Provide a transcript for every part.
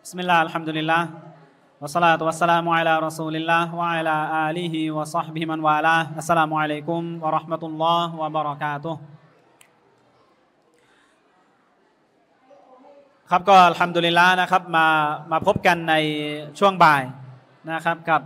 بسم الله الحمد لله والصلاة والسلام على رسول الله وعلى آله وصحبه من والاه السلام عليكم ورحمة الله وبركاته ครับก็อัลฮัมดุลิลลาห์นะครับมาพบกันในช่วงบ่ายนะครับกับ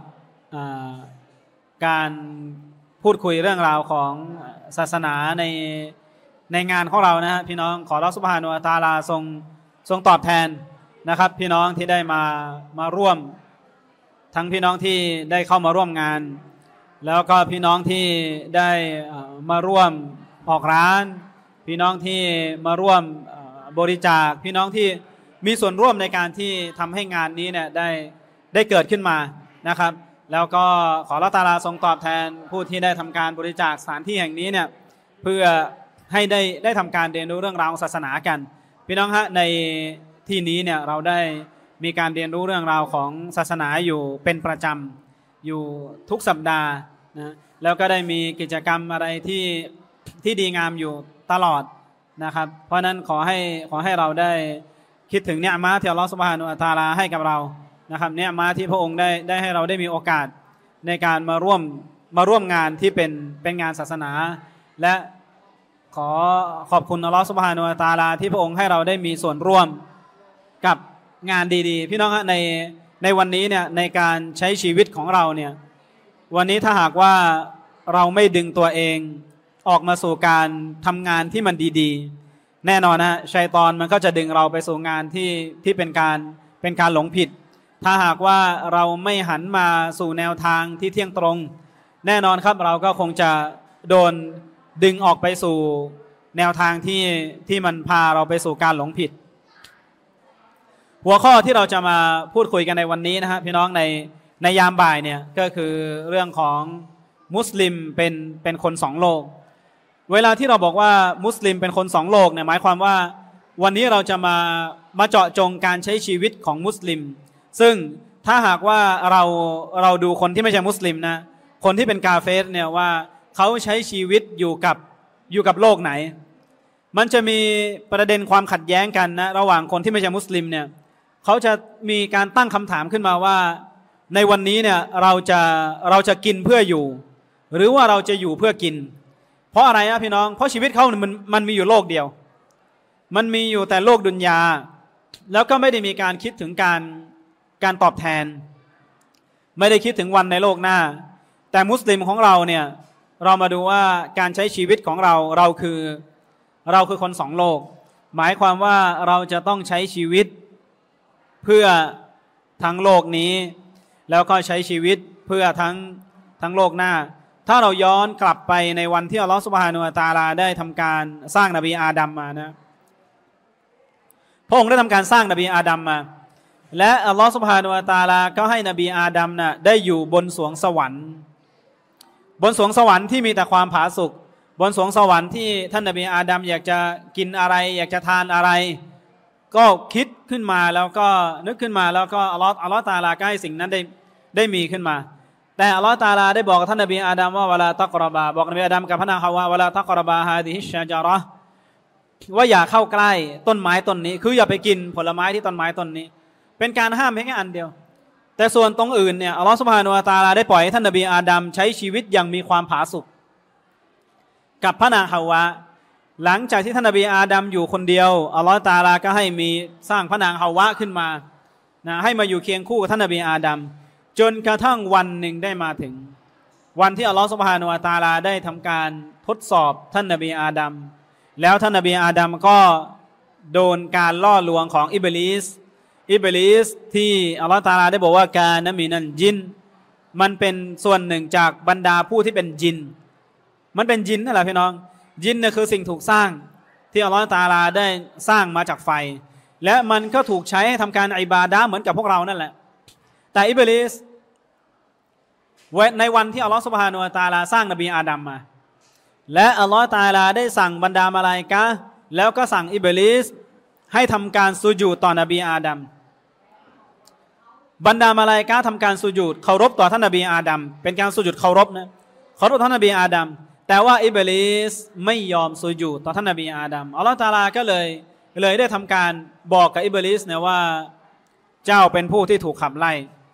การพูดคุยเรื่องราวของศาสนาในงานของเรานะฮะพี่น้องขออัลเลาะห์ซุบฮานะฮูวะตะอาลาทรงตอบแทนนะครับพี่น้องที่ได้มาร่วมทั้งพี่น้องที่ได้เข้ามาร่วมงานแล้วก็พี่น้องที่ได้มาร่วมออกร้านพี่น้องที่มาร่วมบริจาคพี่น้องที่มีส่วนร่วมในการที่ทำให้งานนี้เนี่ยได้เกิดขึ้นมานะครับแล้วก็ขออัลเลาะห์ตะอาลาทรงตอบแทนผู้ที่ได้ทำการบริจาคสถานที่แห่งนี้เนี่ยเพื่อให้ได้ทำการเรียนรู้เรื่องราวของศาสนากันพี่น้องฮะในที่นี้เนี่ยเราได้มีการเรียนรู้เรื่องราวของศาสนาอยู่เป็นประจำอยู่ทุกสัปดาห์นะแล้วก็ได้มีกิจกรรมอะไรที่ดีงามอยู่ตลอดนะครับเพราะนั้นขอให้เราได้คิดถึงเนือ์มะห์ที่อัลเลาะห์ซุบฮานะฮูวะตะอาลาให้กับเรานะครับเนือ์มะห์ที่พระองค์ได้ให้เราได้มีโอกาสในการมาร่วมงานที่เป็นงานศาสนาและขอบคุณอัลเลาะห์ซุบฮานะฮูวะตะอาลาที่พระองค์ให้เราได้มีส่วนร่วมกับงานดีๆพี่น้องฮะในวันนี้เนี่ยในการใช้ชีวิตของเราเนี่ยวันนี้ถ้าหากว่าเราไม่ดึงตัวเองออกมาสู่การทำงานที่มันดีๆแน่นอนนะชัยฏอนมันก็จะดึงเราไปสู่งานที่เป็นการหลงผิดถ้าหากว่าเราไม่หันมาสู่แนวทางที่เที่ยงตรงแน่นอนครับเราก็คงจะโดนดึงออกไปสู่แนวทางที่มันพาเราไปสู่การหลงผิดหัวข้อที่เราจะมาพูดคุยกันในวันนี้นะฮะพี่น้องในยามบ่ายเนี่ยก็คือเรื่องของมุสลิมเป็นคนสองโลกเวลาที่เราบอกว่ามุสลิมเป็นคนสองโลกเนี่ยหมายความว่าวันนี้เราจะมาเจาะจงการใช้ชีวิตของมุสลิมซึ่งถ้าหากว่าเราดูคนที่ไม่ใช่มุสลิมนะคนที่เป็นกาเฟรเนี่ยว่าเขาใช้ชีวิตอยู่กับโลกไหนมันจะมีประเด็นความขัดแย้งกันนะระหว่างคนที่ไม่ใช่มุสลิมเนี่ยเขาจะมีการตั้งคำถามขึ้นมาว่าในวันนี้เนี่ยเราจะกินเพื่ออยู่หรือว่าเราจะอยู่เพื่อกินเพราะอะไรนะพี่น้องเพราะชีวิตเขามันมีอยู่โลกเดียวมันมีอยู่แต่โลกดุนยาแล้วก็ไม่ได้มีการคิดถึงการตอบแทนไม่ได้คิดถึงวันในโลกหน้าแต่มุสลิมของเราเนี่ยเรามาดูว่าการใช้ชีวิตของเราคือคนสองโลกหมายความว่าเราจะต้องใช้ชีวิตเพื่อทั้งโลกนี้แล้วก็ใช้ชีวิตเพื่อทั้งโลกหน้าถ้าเราย้อนกลับไปในวันที่อัลลอฮฺซุบฮานะฮูวะตะอาลาได้ทำการสร้างนบีอาดัมมานะพระองค์ได้ทำการสร้างนบีอาดัมมาและอัลลอฮฺซุบฮานะฮูวะตะอาลาก็ให้นบีอาดัมน่ะได้อยู่บนสวงสวรรค์ที่มีแต่ความผาสุกบนสวงสวรรค์ที่ท่านนบีอาดัมอยากจะกินอะไรอยากจะทานอะไรก็คิดขึ้นมาแล้วก็นึกขึ้นมาแล้วก็อัลลอฮฺตะอาลาก็ให้สิ่งนั้นได้มีขึ้นมาแต่อัลลอฮฺตะอาลาได้บอกกับท่านนบีอาดัมว่าวะลาตักรบาบอกนบีอาดัมกับพระนางฮาวาวะลาตักรบาฮาดิฮิชชะญะเราะห์ว่าอย่าเข้าใกล้ต้นไม้ต้นนี้คืออย่าไปกินผลไม้ที่ต้นไม้ต้นนี้เป็นการห้ามเพียงแค่อันเดียวแต่ส่วนตรงอื่นเนี่ยอัลลอฮฺซุบฮานะฮูวะตะอาลาได้ปล่อยให้ท่านนบีอาดัมใช้ชีวิตอย่างมีความผาสุกกับพระนางฮาวาหลังจากที่ท่านนบีอาดัมอยู่คนเดียวอัลลอฮฺตะอาลาก็ให้มีสร้างพระนางฮาวะขึ้นมานะให้มาอยู่เคียงคู่กับท่านนบีอาดัมจนกระทั่งวันหนึ่งได้มาถึงวันที่อัลลอฮฺซุบฮานะฮูวะตะอาลาได้ทำการทดสอบท่านนบีอาดัมแล้วท่านนบีอาดัมก็โดนการล่อลวงของอิบลิสที่อัลลอฮฺตะอาลาได้บอกว่ากานะมินัลจินมันเป็นส่วนหนึ่งจากบรรดาผู้ที่เป็นจินมันเป็นจินนั่นแหละพี่น้องจินเนี่ยคือสิ่งถูกสร้างที่อัลลอฮฺตะอาลาได้สร้างมาจากไฟและมันก็ถูกใช้ให้ทำการอิบาดะห์เหมือนกับพวกเรานั่นแหละแต่อิบลิสในวันที่อัลลอฮฺซุบฮานะฮูวะตะอาลาสร้างนบีอาดัมมาและอัลลอฮฺตะอาลาได้สั่งบรรดามลาอิกะฮ์แล้วก็สั่งอิบลิสให้ทำการสุญูดต่อนบีอาดัมบรรดามลาอิกะฮ์ทำการสุญูดเคารพต่อท่านนบีอาดัมเป็นการสุญูดเคารพนะเคารพท่านนบีอาดัมแต่ว่าอิบลิสไม่ยอมสุญูดต่อท่านนบีอาดัมอัลลอฮฺตะอาลาก็เลยได้ทำการบอกกับอิบลิสเนี่ยว่าเจ้าเป็นผู้ที่ถูกขับไล่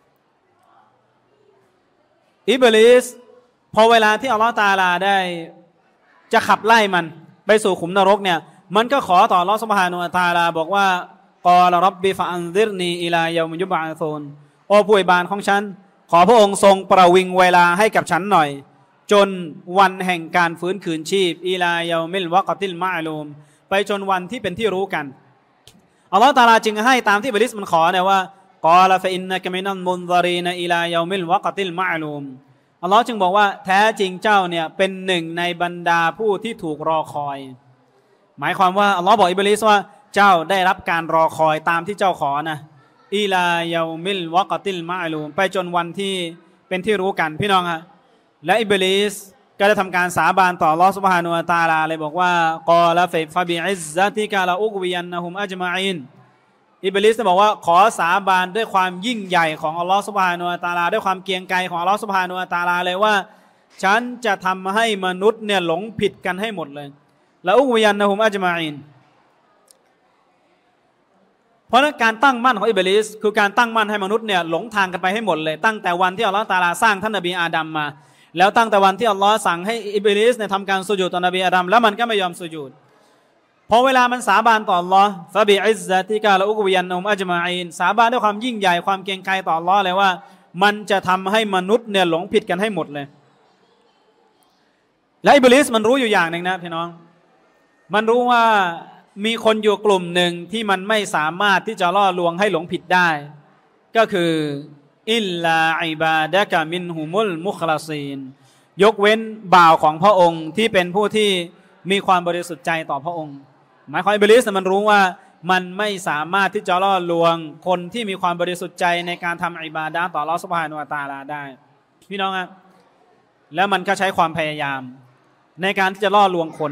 อิบลิสพอเวลาที่อัลลอฮฺตะอาลาได้จะขับไล่มันไปสู่ขุมนรกเนี่ยมันก็ขอต่ออัลลอฮฺซุบฮานะฮูวะตะอาลาบอกว่ากอลร็อบบิฟะอันซิรนีอิลาเยามิยุบะอะซูนโอ้ผู้อวยบานของฉันขอพระองค์ทรงประวิงเวลาให้กับฉันหน่อยจนวันแห่งการฟื้นคืนชีพอิลาเยามิลวะกติลมะอลูมไปจนวันที่เป็นที่รู้กันอัลลอฮฺตะอาลาจึงให้ตามที่อิบลิสมันขอเนี่ยว่ากอลฟะอินนะกะมินัลมุนซารีนอิลาเยามิลวะกติลมะอลูมอัลลอฮ์จึงบอกว่าแท้จริงเจ้าเนี่ยเป็นหนึ่งในบรรดาผู้ที่ถูกรอคอยหมายความว่าอัลลอฮ์บอกอิบลิสว่าเจ้าได้รับการรอคอยตามที่เจ้าขอนะอิลาเยามิลวะกติลมะอลูมไปจนวันที่เป็นที่รู้กันพี่น้องฮะและอิบลิสก็ได้ทำการสาบานต่ออัลลอฮ์ซุบฮานะฮูวะตะอาลาเลยบอกว่ากอลฟะบิอิซซะติกะลาอุกวิยันนะฮุมอัจมะอีนอิบลิสบอกว่าขอสาบานด้วยความยิ่งใหญ่ของอัลลอฮ์ซุบฮานะฮูวะตะอาลาด้วยความเกรียงไกรของอัลลอฮ์ซุบฮานะฮูวะตะอาลาเลยว่าฉันจะทำให้มนุษย์เนี่ยหลงผิดกันให้หมดเลยลาอุกวิยันนะฮุมอัจมะอีนเพราะนั้นการตั้งมั่นของอิบลิสคือการตั้งมั่นให้มนุษย์เนี่ยหลงทางกันไปให้หมดเลยตั้งแต่วันที่อัลลอฮ์ตะอาลาสร้างท่านนบีอาดัมมาแล้วตั้งแต่วันที่อัลลอฮ์สั่งให้อิบลิสเนี่ยทำการสุญูดต่อนบีอาดัมแล้วมันก็ไม่ยอมสุญูดพอเวลามันสาบานต่ออัลลอฮ์ฟะบิอิซซะติกะลาอุกวิยันนะฮุมอัจมะอีนสาบานด้วยความยิ่งใหญ่ความเกรียงไกรต่ออัลลอฮ์เลยว่ามันจะทำให้มนุษย์เนี่ยหลงผิดกันให้หมดเลยและอิบลิสมันรู้อยู่อย่างหนึ่งนะพี่น้องมันรู้ว่ามีคนอยู่กลุ่มหนึ่งที่มันไม่สามารถที่จะล่อลวงให้หลงผิดได้ก็คืออิลลาอิบาดะกะมินฮุมุลมุคลาซีนยกเว้นบ่าวของพระองค์ที่เป็นผู้ที่มีความบริสุทธิ์ใจต่อพระองค์หมายความอิบลิสมันรู้ว่ามันไม่สามารถที่จะล่อลวงคนที่มีความบริสุทธิ์ใจในการทำอิบาดะห์ต่ออัลเลาะห์ซุบฮานะฮูวะตะอาลาได้พี่น้องครับแล้วมันก็ใช้ความพยายามในการที่จะล่อลวงคน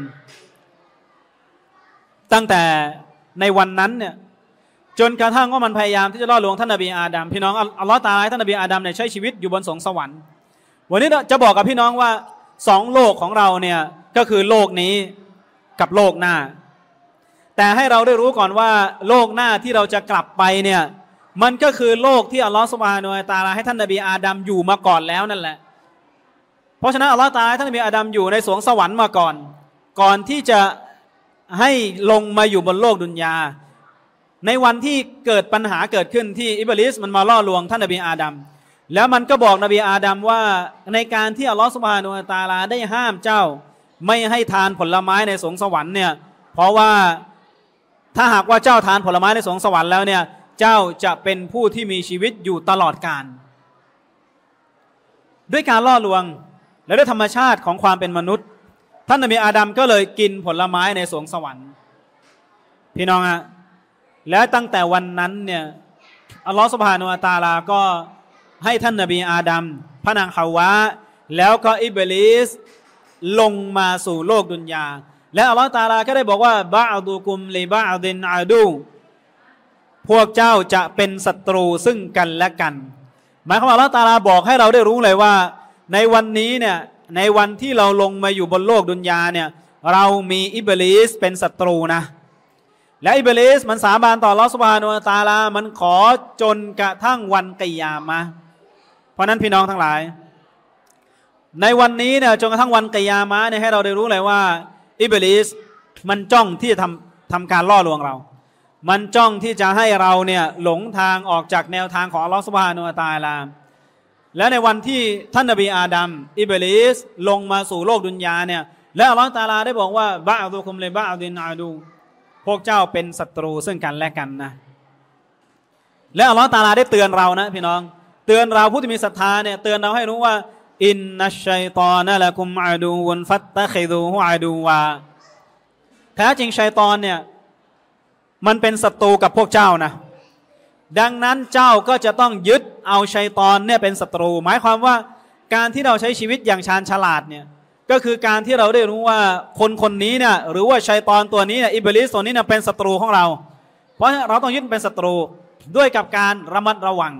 ตั้งแต่ในวันนั้นเนี่ยจนกระทั่งว่ามันพยายามที่จะล่อลวงท่านนบีอาดัมพี่น้องอัลลอฮ์ตะอาลาให้ท่านนบีอาดัมเนี่ยใช้ชีวิตอยู่บนสวงสวรรค์วันนี้จะบอกกับพี่น้องว่าสองโลกของเราเนี่ยก็คือโลกนี้กับโลกหน้าแต่ให้เราได้รู้ก่อนว่าโลกหน้าที่เราจะกลับไปเนี่ยมันก็คือโลกที่อัลลอฮ์ซุบฮานะฮูวะตะอาลาให้ท่านนบีอาดัมอยู่มาก่อนแล้วนั่นแหละเพราะฉะนั้นอัลลอฮ์ตะอาลาให้ท่านนบีอาดัมอยู่ในสวงสวรรค์มาก่อนที่จะให้ลงมาอยู่บนโลกดุนยาในวันที่เกิดปัญหาเกิดขึ้นที่อิบลิสมันมาล่อลวงท่านนบีอาดัมแล้วมันก็บอกนบีอาดัมว่าในการที่อัลลอฮฺซุบฮานะฮูวะตะอาลาได้ห้ามเจ้าไม่ให้ทานผลไม้ในสวงสวรรค์เนี่ยเพราะว่าถ้าหากว่าเจ้าทานผลไม้ในสวงสวรรค์แล้วเนี่ยเจ้าจะเป็นผู้ที่มีชีวิตอยู่ตลอดกาลด้วยการล่อลวงและด้วยธรรมชาติของความเป็นมนุษย์ท่านนบีอาดัมก็เลยกินผลไม้ในสวงสวรรค์พี่น้องอะแล้วตั้งแต่วันนั้นเนี่ยอัลลอฮฺซุบฮานะฮูวะตะอาลาก็ให้ท่านนบีอาดัมพระนางฮาวะแล้วก็อิบลิสลงมาสู่โลกดุนยาและอัลลอฮฺตะอาลาก็ได้บอกว่าบะอดุกุมลิบะอดินอาดูพวกเจ้าจะเป็นศัตรูซึ่งกันและกันหมายความว่าอัลลอฮฺตะอาลาบอกให้เราได้รู้เลยว่าในวันนี้เนี่ยในวันที่เราลงมาอยู่บนโลกดุนยาเนี่ยเรามีอิบลิสเป็นศัตรูนะและอิบลิสมันสาบานต่ออัลเลาะห์ซุบฮานะฮูวะตะอาลามันขอจนกระทั่งวันกิยามะห์เพราะนั้นพี่น้องทั้งหลายในวันนี้เนี่ยจนกระทั่งวันกิยามะห์เนี่ยให้เราได้รู้เลยว่าอิบลิสมันจ้องที่จะทำการล่อลวงเรามันจ้องที่จะให้เราเนี่ยหลงทางออกจากแนวทางของอัลเลาะห์ซุบฮานะฮูวะตะอาลาและในวันที่ท่านนบีอาดัมอิบลิสลงมาสู่โลกดุนยาเนี่ยและอัลเลาะห์ตะอาลาได้บอกว่าบะอดุคุมลิบะอดินอาดูพวกเจ้าเป็นศัตรูซึ่งกันและกันนะและอัลเลาะห์ตะอาลาได้เตือนเรานะพี่น้องเตือนเราผู้ที่มีศรัทธาเนี่ยเตือนเราให้รู้ว่าอินนัชชัยฏอนะละกุมอะดูวุนฟัตตะคิดูฮุอะดูวาแท้จริงชัยฏอนเนี่ยมันเป็นศัตรูกับพวกเจ้านะดังนั้นเจ้าก็จะต้องยึดเอาชัยฏอนเนี่ยเป็นศัตรูหมายความว่าการที่เราใช้ชีวิตอย่างชาญฉลาดเนี่ยก็คือการที่เราได้รู้ว่าคนนี้เนี่ยหรือว่าชัยฏอนตัวนี้เนี่ยอิบลิสตัวนี้เนี่ยเป็นศัตรูของเราเพราะเราต้องยึดเป็นศัตรูด้วยกับการระมัดระวัง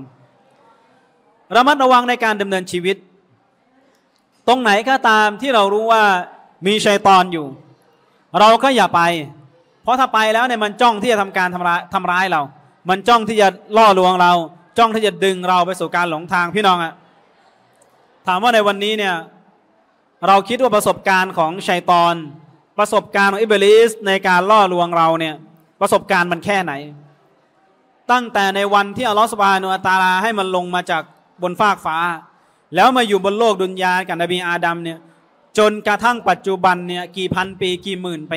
ในการดำเนินชีวิตตรงไหนก็ตามที่เรารู้ว่ามีชัยฏอนอยู่เราก็อย่าไปเพราะถ้าไปแล้วเนี่ยมันจ้องที่จะทำร้ายเรามันจ้องที่จะล่อลวงเราจ้องที่จะดึงเราไปสู่การหลงทางพี่น้องอะถามว่าในวันนี้เนี่ยเราคิดว่าประสบการณ์ของชัยฏอนประสบการณ์ของอิบลิสในการล่อลวงเราเนี่ยประสบการณ์มันแค่ไหนตั้งแต่ในวันที่อัลลอฮฺซุบฮานะฮูวะตะอาลาให้มันลงมาจากบนฟากฟ้าแล้วมาอยู่บนโลกดุนยากับนบีอาดัมเนี่ยจนกระทั่งปัจจุบันเนี่ยกี่พันปีกี่หมื่นปี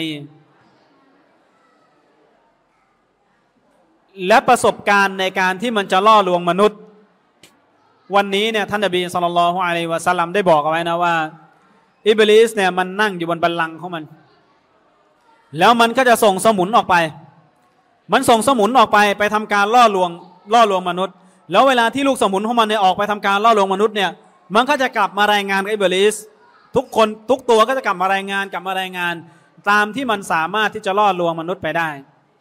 และประสบการณ์ในการที่มันจะล่อลวงมนุษย์วันนี้เนี่ยท่านนบีศ็อลลัลลอฮุอะลัยฮิวะซัลลัมได้บอกเอาไว้นะว่าอิบลิสเนี่ยมันนั่งอยู่บนบัลลังก์ของมันแล้วมันก็จะส่งสมุนออกไปมันส่งสมุนออกไปทำการล่อลวงมนุษย์แล้วเวลาที่ลูกสมุนของมันเนี่ยออกไปทำการล่อลวงมนุษย์เนี่ยมันก็จะกลับมารายงานกับอิบลิสทุกคนทุกตัวก็จะกลับมารายงานตามที่มันสามารถที่จะล่อลวงมนุษย์ไปได้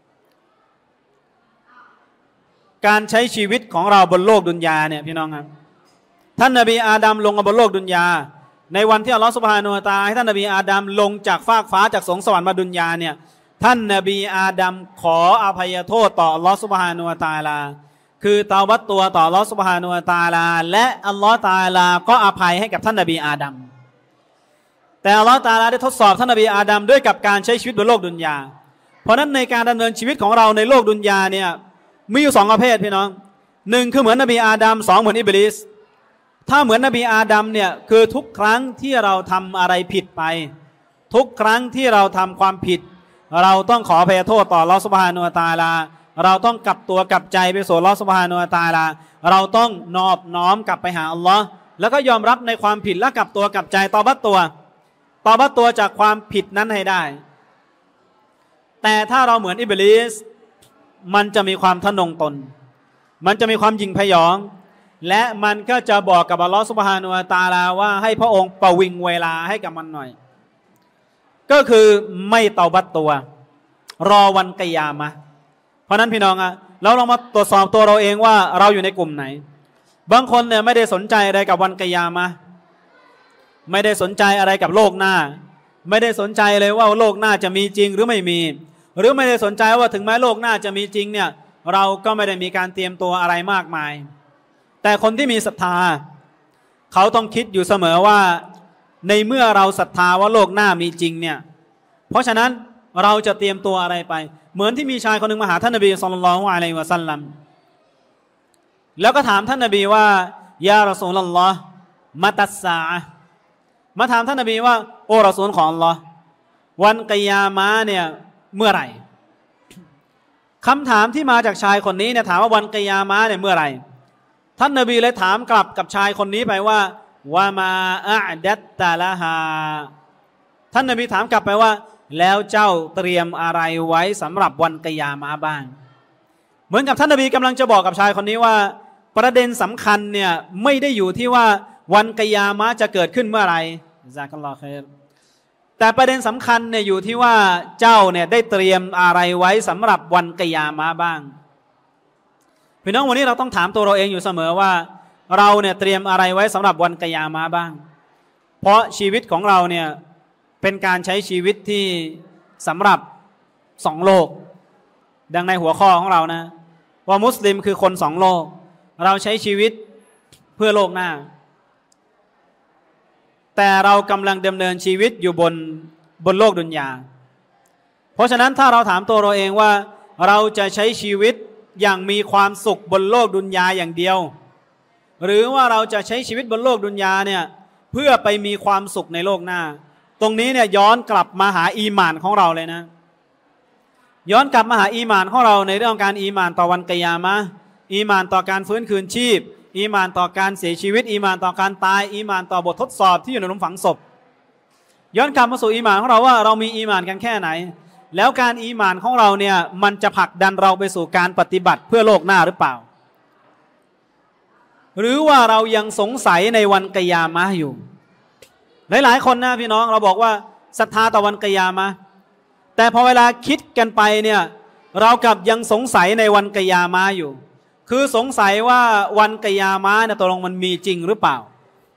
การใช้ชีวิตของเราบนโลกดุนยาเนี่ยพี่น้องครับท่านนบีอาดัมลงมาบนโลกดุนยาในวันที่อัลลอฮฺซุบฮานะฮูวะตะอาลาให้ท่านนบีอาดัมลงจากฟากฟ้าจากสวงสวรรค์มาดุนยาเนี่ยท่านนบีอาดัมขออภัยโทษต่ออัลลอฮฺซุบฮานะฮูวะตะอาลาคือเตาบัตตัวต่ออัลลอฮฺซุบฮานะฮูวะตะอาลาและอัลลอฮฺตะอาลาก็อภัยให้กับท่านนบีอาดัมแต่อัลลอฮฺตะอาลาได้ทดสอบท่านนบีอาดัมด้วยกับการใช้ชีวิตบนโลกดุนยาเพราะนั้นในการดำเนินชีวิตของเราในโลกดุนยาเนี่ยมีอยู่สองประเภทพี่น้องหนึ่งคือเหมือนนบีอาดัมสองเหมือนอิบลิสถ้าเหมือนนบีอาดัมเนี่ยคือทุกครั้งที่เราทำอะไรผิดไปทุกครั้งที่เราทำความผิดเราต้องขออภัยโทษต่ออัลเลาะห์ซุบฮานะฮูวะตะอาลาเราต้องกลับตัวกลับใจไปสู่อัลเลาะห์ซุบฮานะฮูวะตะอาลาเราต้องนอบน้อมกลับไปหาอัลลอฮ์แล้วก็ยอมรับในความผิดและกลับตัวกลับใจตอบัตตัวจากความผิดนั้นให้ได้แต่ถ้าเราเหมือนอิบลิสมันจะมีความทะนงตนมันจะมีความหยิ่งพยองและมันก็จะบอกกับอัลลอฮฺซุบฮานะฮูวะตะอาลาว่าให้พระองค์ประวิงเวลาให้กับมันหน่อยก็คือไม่เตาบัตตัวรอวันกิยามะห์เพราะนั้นพี่น้องอะเราลองมาตรวจสอบตัวเราเองว่าเราอยู่ในกลุ่มไหนบางคนเนี่ยไม่ได้สนใจอะไรกับวันกิยามะห์ไม่ได้สนใจอะไรกับโลกหน้าไม่ได้สนใจเลยว่าโลกหน้าจะมีจริงหรือไม่มีหรือไม่ได้สนใจว่าถึงแม้โลกหน้าจะมีจริงเนี่ยเราก็ไม่ได้มีการเตรียมตัวอะไรมากมายแต่คนที่มีศรัทธาเขาต้องคิดอยู่เสมอว่าในเมื่อเราศรัทธาว่าโลกหน้ามีจริงเนี่ยเพราะฉะนั้นเราจะเตรียมตัวอะไรไปเหมือนที่มีชายคนหนึ่งมาหาท่านนบีศ็อลลัลลอฮุอะลัยฮิวะซัลลัมแล้วก็ถามท่านนบีว่ายารอซูลุลลอฮ์มะตัสซาอะห์มาถามท่านนบีว่าโอ้รอซูลของอัลลอฮ์วันกิยามะห์เนี่ยเมื่อไหร่คำถามที่มาจากชายคนนี้เนี่ยถามว่าวันกิยามะห์เนี่ยเมื่อไหร่ท่านนบีเลยถามกลับกับชายคนนี้ไปว่าวะมาอะดัตตะละฮาท่านนบีถามกลับไปว่าแล้วเจ้าเตรียมอะไรไว้สำหรับวันกิยามะห์บ้างเหมือนกับท่านนบีกำลังจะบอกกับชายคนนี้ว่าประเด็นสำคัญเนี่ยไม่ได้อยู่ที่ว่าวันกิยามะห์จะเกิดขึ้นเมื่อไหร่ญะซากัลลอฮุค็อยรแต่ประเด็นสำคัญเนี่ยอยู่ที่ว่าเจ้าเนี่ยได้เตรียมอะไรไว้สำหรับวันกิยามะห์บ้างพี่น้องวันนี้เราต้องถามตัวเราเองอยู่เสมอว่าเราเนี่ยเตรียมอะไรไว้สำหรับวันกิยามะห์บ้างเพราะชีวิตของเราเนี่ยเป็นการใช้ชีวิตที่สำหรับสองโลกดังในหัวข้อของเรานะว่ามุสลิมคือคนสองโลกเราใช้ชีวิตเพื่อโลกหน้าแต่เรากำลังดำเนินชีวิตอยู่บนโลกดุนยาเพราะฉะนั้นถ้าเราถามตัวเราเองว่าเราจะใช้ชีวิตอย่างมีความสุขบนโลกดุนยาอย่างเดียวหรือว่าเราจะใช้ชีวิตบนโลกดุนยาเนี่ยเพื่อไปมีความสุขในโลกหน้าตรงนี้เนี่ยย้อนกลับมาหาอีหม่านของเราเลยนะย้อนกลับมาหาอีหม่านของเราในเรื่องการอีหม่านต่อวันกิยามะห์อีหม่านต่อการฟื้นคืนชีพอีหม่านต่อการเสียชีวิตอีหม่านต่อการตายอีหม่านต่อบททดสอบที่อยู่ในหลุมฝังศพย้อนกลับมาสู่อีหม่านของเราว่าเรามีอีหม่านกันแค่ไหนแล้วการอีหม่านของเราเนี่ยมันจะผลักดันเราไปสู่การปฏิบัติเพื่อโลกหน้าหรือเปล่าหรือว่าเรายังสงสัยในวันกิยามะห์อยู่หลายๆคนนะพี่น้องเราบอกว่าศรัทธาต่อวันกิยามะห์แต่พอเวลาคิดกันไปเนี่ยเรากลับยังสงสัยในวันกิยามะห์อยู่คือสงสัยว่าวันกิยามะห์เนี่ยตกลงมันมีจริงหรือเปล่า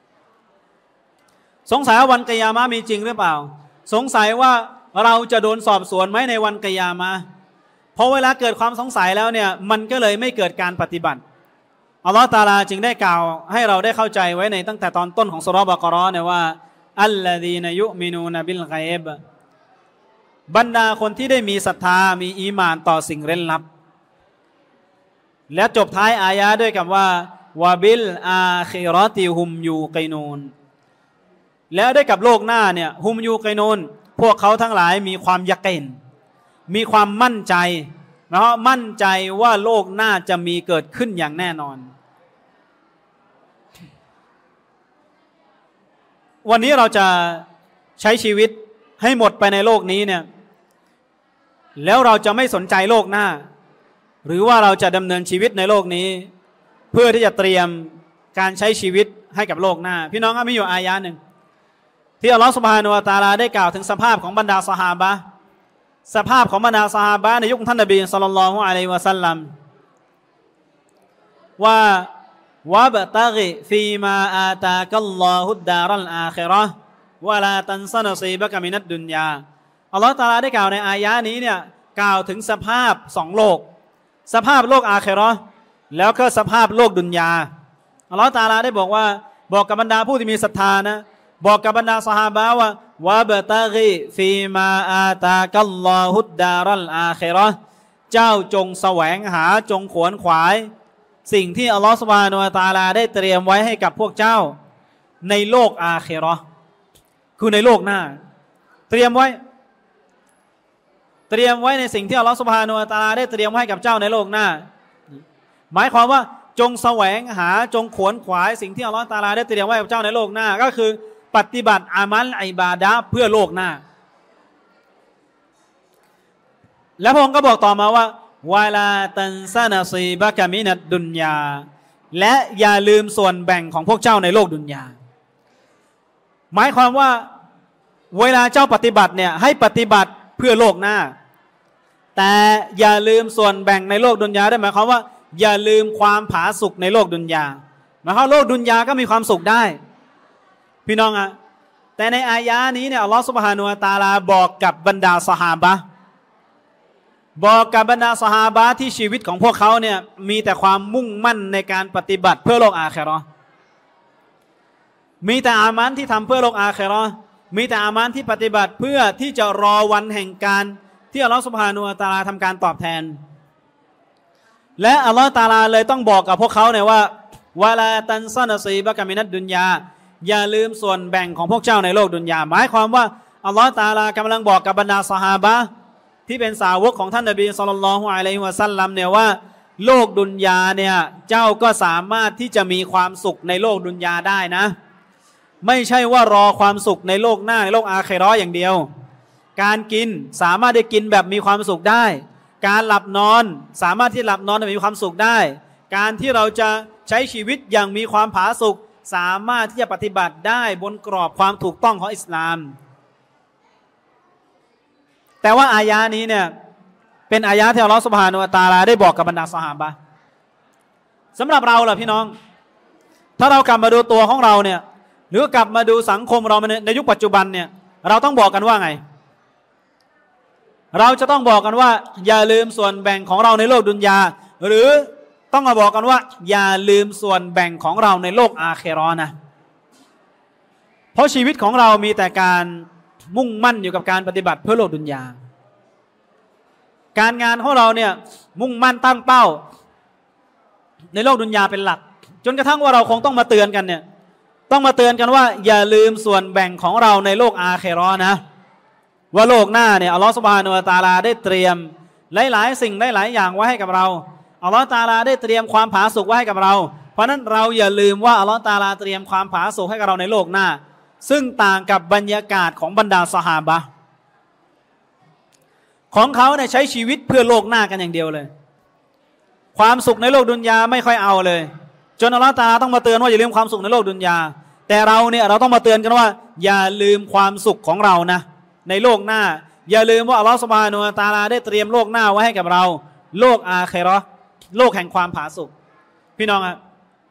สงสัยว่าวันกิยามะห์มีจริงหรือเปล่าสงสัยว่าเราจะโดนสอบสวนไหมในวันกิยามะห์พอเวลาเกิดความสงสัยแล้วเนี่ยมันก็เลยไม่เกิดการปฏิบัติอัลลอฮฺตะอาลาจึงได้กล่าวให้เราได้เข้าใจไว้ในตั้งแต่ตอนต้นของซูเราะห์บะเกาะเราะห์เนี่ยว่าอัลลซีนยุมินูนบิลฆอยบบรรดาคนที่ได้มีศรัทธามีอีหม่านต่อสิ่งเร้นลับและจบท้ายอายะด้วยกับว่าวะบิลอาคิเราะติฮุมยูกินูนแล้วได้กับโลกหน้าเนี่ยฮุมยูกินูนพวกเขาทั้งหลายมีความยะกีนมีความมั่นใจนะมั่นใจว่าโลกหน้าจะมีเกิดขึ้นอย่างแน่นอนวันนี้เราจะใช้ชีวิตให้หมดไปในโลกนี้เนี่ยแล้วเราจะไม่สนใจโลกหน้าหรือว่าเราจะดำเนินชีวิตในโลกนี้เพื่อที่จะเตรียมการใช้ชีวิตให้กับโลกหน้าพี่น้องมีอยู่อายะหนึ่งที่อัลลอฮฺซุบฮานะฮูวะตะอาลาได้กล่าวถึงสภาพของบรรดาซอฮาบะห์สภาพของบรรดาซอฮาบะห์ในยุคท่านนบีศ็อลลัลลอฮุอะลัยฮิวะซัลลัมว่าวะบะตะกิฟีมาอาตากัลลอฮุดดารัลอาคิเราะห์วะลาตันซะนอซีบะกะมินัดดุนยาอัลลอฮฺตะอาลาได้กล่าวในอายะนี้เนี่ยกล่าวถึงสภาพสองโลกสภาพโลกอาคิเราะห์แล้วก็สภาพโลกดุนยาอัลลอฮฺตะอาลาได้บอกว่าบอกกับบรรดาผู้ที่มีศรัทธานะบอกกับบรรดาซอฮาบะห์ว่าวะบะตะกิฟีมาอาตากัลลอฮุดดารัลอาคิเราะห์เจ้าจงแสวงหาจงขวนขวายสิ่งที่อัลลอฮฺซุบฮานะฮูวะตะอาลาได้เตรียมไว้ให้กับพวกเจ้าในโลกอาคิเราะห์คือในโลกหน้าเตรียมไว้ในสิ่งที่อัลลอฮฺซุบฮานะฮูวะตะอาลาได้เตรียมไว้ให้กับเจ้าในโลกหน้าหมายความว่าจงแสวงหาจงขวนขวายสิ่งที่อัลลอฮฺตะอาลาได้เตรียมไว้กับเจ้าในโลกหน้าก็คือปฏิบัติอามัลอิบาดะห์เพื่อโลกหน้าแล้วพระองค์ก็บอกต่อมาว่าวะลาตันซะนอซีบะกะมินัดดุนยาและอย่าลืมส่วนแบ่งของพวกเจ้าในโลกดุนยาหมายความว่าเวลาเจ้าปฏิบัติเนี่ยให้ปฏิบัติเพื่อโลกหน้าแต่อย่าลืมส่วนแบ่งในโลกดุนยาได้หมายความว่าอย่าลืมความผาสุกในโลกดุนยาหมายความโลกดุนยาก็มีความสุขได้พี่น้องอะแต่ในอายะนี้เนี่ยอัลลอฮฺซุบฮานะฮูวะตะอาลาบอกกับบรรดาซอฮาบะห์บอกกับบรรดาซอฮาบะห์ที่ชีวิตของพวกเขาเนี่ยมีแต่ความมุ่งมั่นในการปฏิบัติเพื่อโลกอาคิเราะห์มีแต่อามันที่ทำเพื่อโลกอาคิเราะห์มีแต่อามันที่ปฏิบัติเพื่อที่จะรอวันแห่งการที่อัลลอฮฺซุบฮานะฮูวะตะอาลาทำการตอบแทนและอัลลอฮฺตะอาลาเลยต้องบอกกับพวกเขาเนี่ยว่าวะลาตันซะนอซีบะกะมินัดดุนยาอย่าลืมส่วนแบ่งของพวกเจ้าในโลกดุนยาหมายความว่าอัลลอฮฺตะอาลากำลังบอกกับบรรดาซอฮาบะห์ที่เป็นสาวกของท่านนบีศ็อลลัลลอฮุอะลัยฮิวะซัลลัมเนี่ยว่าโลกดุนยาเนี่ยเจ้าก็สามารถที่จะมีความสุขในโลกดุนยาได้นะไม่ใช่ว่ารอความสุขในโลกหน้าในโลกอาคิเราะห์อย่างเดียวการกินสามารถได้กินแบบมีความสุขได้การหลับนอนสามารถที่หลับนอนแบบมีความสุขได้การที่เราจะใช้ชีวิตอย่างมีความผาสุกสามารถที่จะปฏิบัติได้บนกรอบความถูกต้องของอิสลามแต่ว่าอายะนี้เนี่ยเป็นอายะที่อัลลอฮฺซุบฮานะฮูวะตะอาลาได้บอกกับบรรดาซอฮาบะห์สำหรับเราล่ะพี่น้องถ้าเรากลับมาดูตัวของเราเนี่ยหรือกลับมาดูสังคมเราในยุคปัจจุบันเนี่ยเราต้องบอกกันว่าไงเราจะต้องบอกกันว่าอย่าลืมส่วนแบ่งของเราในโลกดุนยาหรือต้องมาบอกกันว่าอย่าลืมส่วนแบ่งของเราในโลกอาคิเราะห์นะเพราะชีวิตของเรามีแต่การมุ่งมั่นอยู่กับการปฏิบัติเพื่อโลกดุนยาการงานของเราเนี่ยมุ่งมั่นตั้งเป้าในโลกดุนยาเป็นหลักจนกระทั่งว่าเราคงต้องมาเตือนกันเนี่ยต้องมาเตือนกันว่าอย่าลืมส่วนแบ่งของเราในโลกอาคิเราะห์นะว่าโลกหน้าเนี่ยอัลลอฮฺซุบฮานะฮูวะตะอาลาได้เตรียมหลายๆสิ่งหลายๆอย่างไว้ให้กับเราอัลลอฮฺตะอาลาได้เตรียมความผาสุกไว้ให้กับเราเพราะนั้นเราอย่าลืมว่าอัลลอฮฺตะอาลาเตรียมความผาสุกให้กับเราในโลกหน้าซึ่งต่างกับบรรยากาศของบรรดาซอฮาบะห์ของเขาเนี่ยใช้ชีวิตเพื่อโลกหน้ากันอย่างเดียวเลยความสุขในโลกดุนยาไม่ค่อยเอาเลยจนอัลลอฮฺตะอาลาต้องมาเตือนว่าอย่าลืมความสุขในโลกดุนยาแต่เราเนี่ยเราต้องมาเตือนกันว่าอย่าลืมความสุขของเรานะในโลกหน้าอย่าลืมว่าอัลลอฮฺซุบฮานะฮูวะตะอาลาได้เตรียมโลกหน้าไว้ให้กับเราโลกอาคิเราะห์โลกแห่งความผาสุกพี่น้องครับ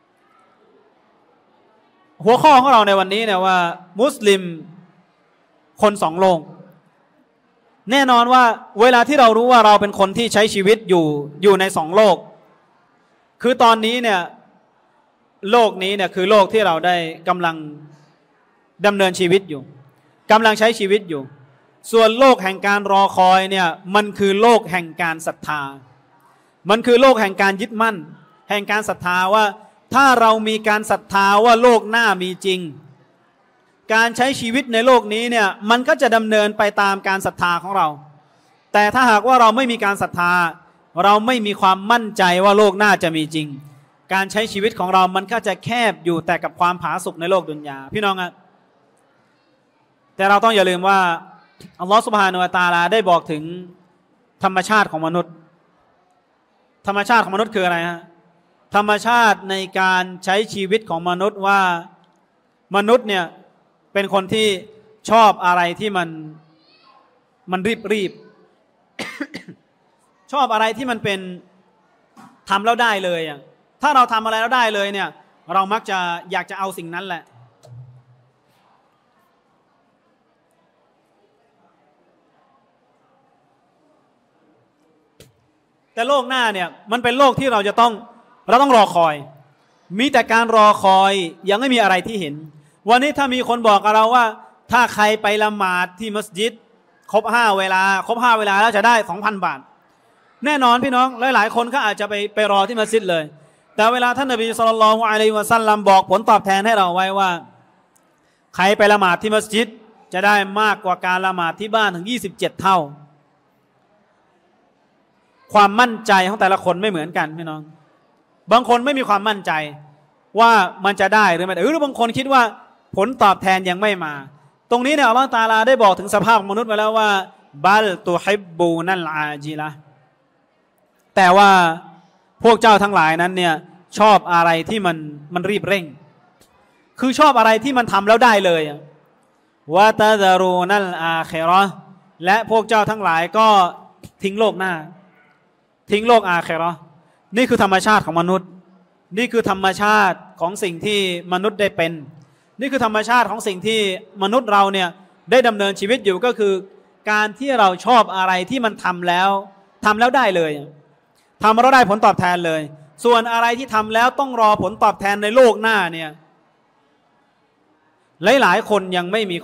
หัวข้อของเราในวันนี้เนี่ยว่ามุสลิมคนสองโลกแน่นอนว่าเวลาที่เรารู้ว่าเราเป็นคนที่ใช้ชีวิตอยู่ในสองโลกคือตอนนี้เนี่ยโลกนี้เนี่ยคือโลกที่เราได้กำลังดำเนินชีวิตอยู่กำลังใช้ชีวิตอยู่ส่วนโลกแห่งการรอคอยเนี่ยมันคือโลกแห่งการศรัทธามันคือโลกแห่งการยึดมั่นแห่งการศรัทธาว่าถ้าเรามีการศรัทธาว่าโลกหน้ามีจริงการใช้ชีวิตในโลกนี้เนี่ยมันก็จะดำเนินไปตามการศรัทธาของเราแต่ถ้าหากว่าเราไม่มีการศรัทธาเราไม่มีความมั่นใจว่าโลกหน้าจะมีจริงการใช้ชีวิตของเรามันก็จะแคบอยู่แต่กับความผาสุกในโลกดุนยาพี่น้องอะแต่เราต้องอย่าลืมว่าอัลลอฮฺซุบฮานะฮูวะตะอาลาได้บอกถึงธรรมชาติของมนุษย์ธรรมชาติของมนุษย์คืออะไรฮะธรรมชาติในการใช้ชีวิตของมนุษย์ว่ามนุษย์เนี่ยเป็นคนที่ชอบอะไรที่มันรีบ ชอบอะไรที่มันเป็นทำแล้วได้เลยอ่ะถ้าเราทำอะไรแล้วได้เลยเนี่ยเรามักจะอยากจะเอาสิ่งนั้นแหละแต่โลกหน้าเนี่ยมันเป็นโลกที่เราต้องรอคอยมีแต่การรอคอยยังไม่มีอะไรที่เห็นวันนี้ถ้ามีคนบอกกับเราว่าถ้าใครไปละหมาดที่มัสยิดครบ5 เวลาแล้วจะได้ 2,000 บาทแน่นอนพี่น้องหลายๆคนก็อาจจะไปรอที่มัสยิดเลยแต่เวลาท่านนบีศ็อลลัลลอฮุอะลัยฮิวะซัลลัมบอกผลตอบแทนให้เราไว้ว่าใครไปละหมาดที่มัสยิดจะได้มากกว่าการละหมาดที่บ้านถึง27 เท่าความมั่นใจของแต่ละคนไม่เหมือนกันพี่น้องบางคนไม่มีความมั่นใจว่ามันจะได้หรือไม่ได้หรือบางคนคิดว่าผลตอบแทนยังไม่มาตรงนี้เนี่ยอัลเลาะห์ตะอาลาได้บอกถึงสภาพของมนุษย์ไว้แล้วว่าบัลตุฮิบบูนัลอาจิละแต่ว่าพวกเจ้าทั้งหลายนั้นเนี่ยชอบอะไรที่มันรีบเร่งคือชอบอะไรที่มันทำแล้วได้เลยวะตะซารูนัลอาคิเราะห์และพวกเจ้าทั้งหลายก็ทิ้งโลกหน้าทิ้งโลกอาคิเราะห์นี่คือธรรมชาติของมนุษย์นี่คือธรรมชาติของสิ่งที่มนุษย์ได้เป็นนี่คือธรรมชาติของสิ่งที่มนุษย์เราเนี่ยได้ดำเนินชีวิตอยู่ก็คือการที่เราชอบอะไรที่มันทำแล้วได้เลยทำแล้วได้ผลตอบแทนเลยส่วนอะไรที่ทำแล้วต้องรอผลตอบแทนในโลกหน้าเนี่ยหลายๆคนยังไม่มี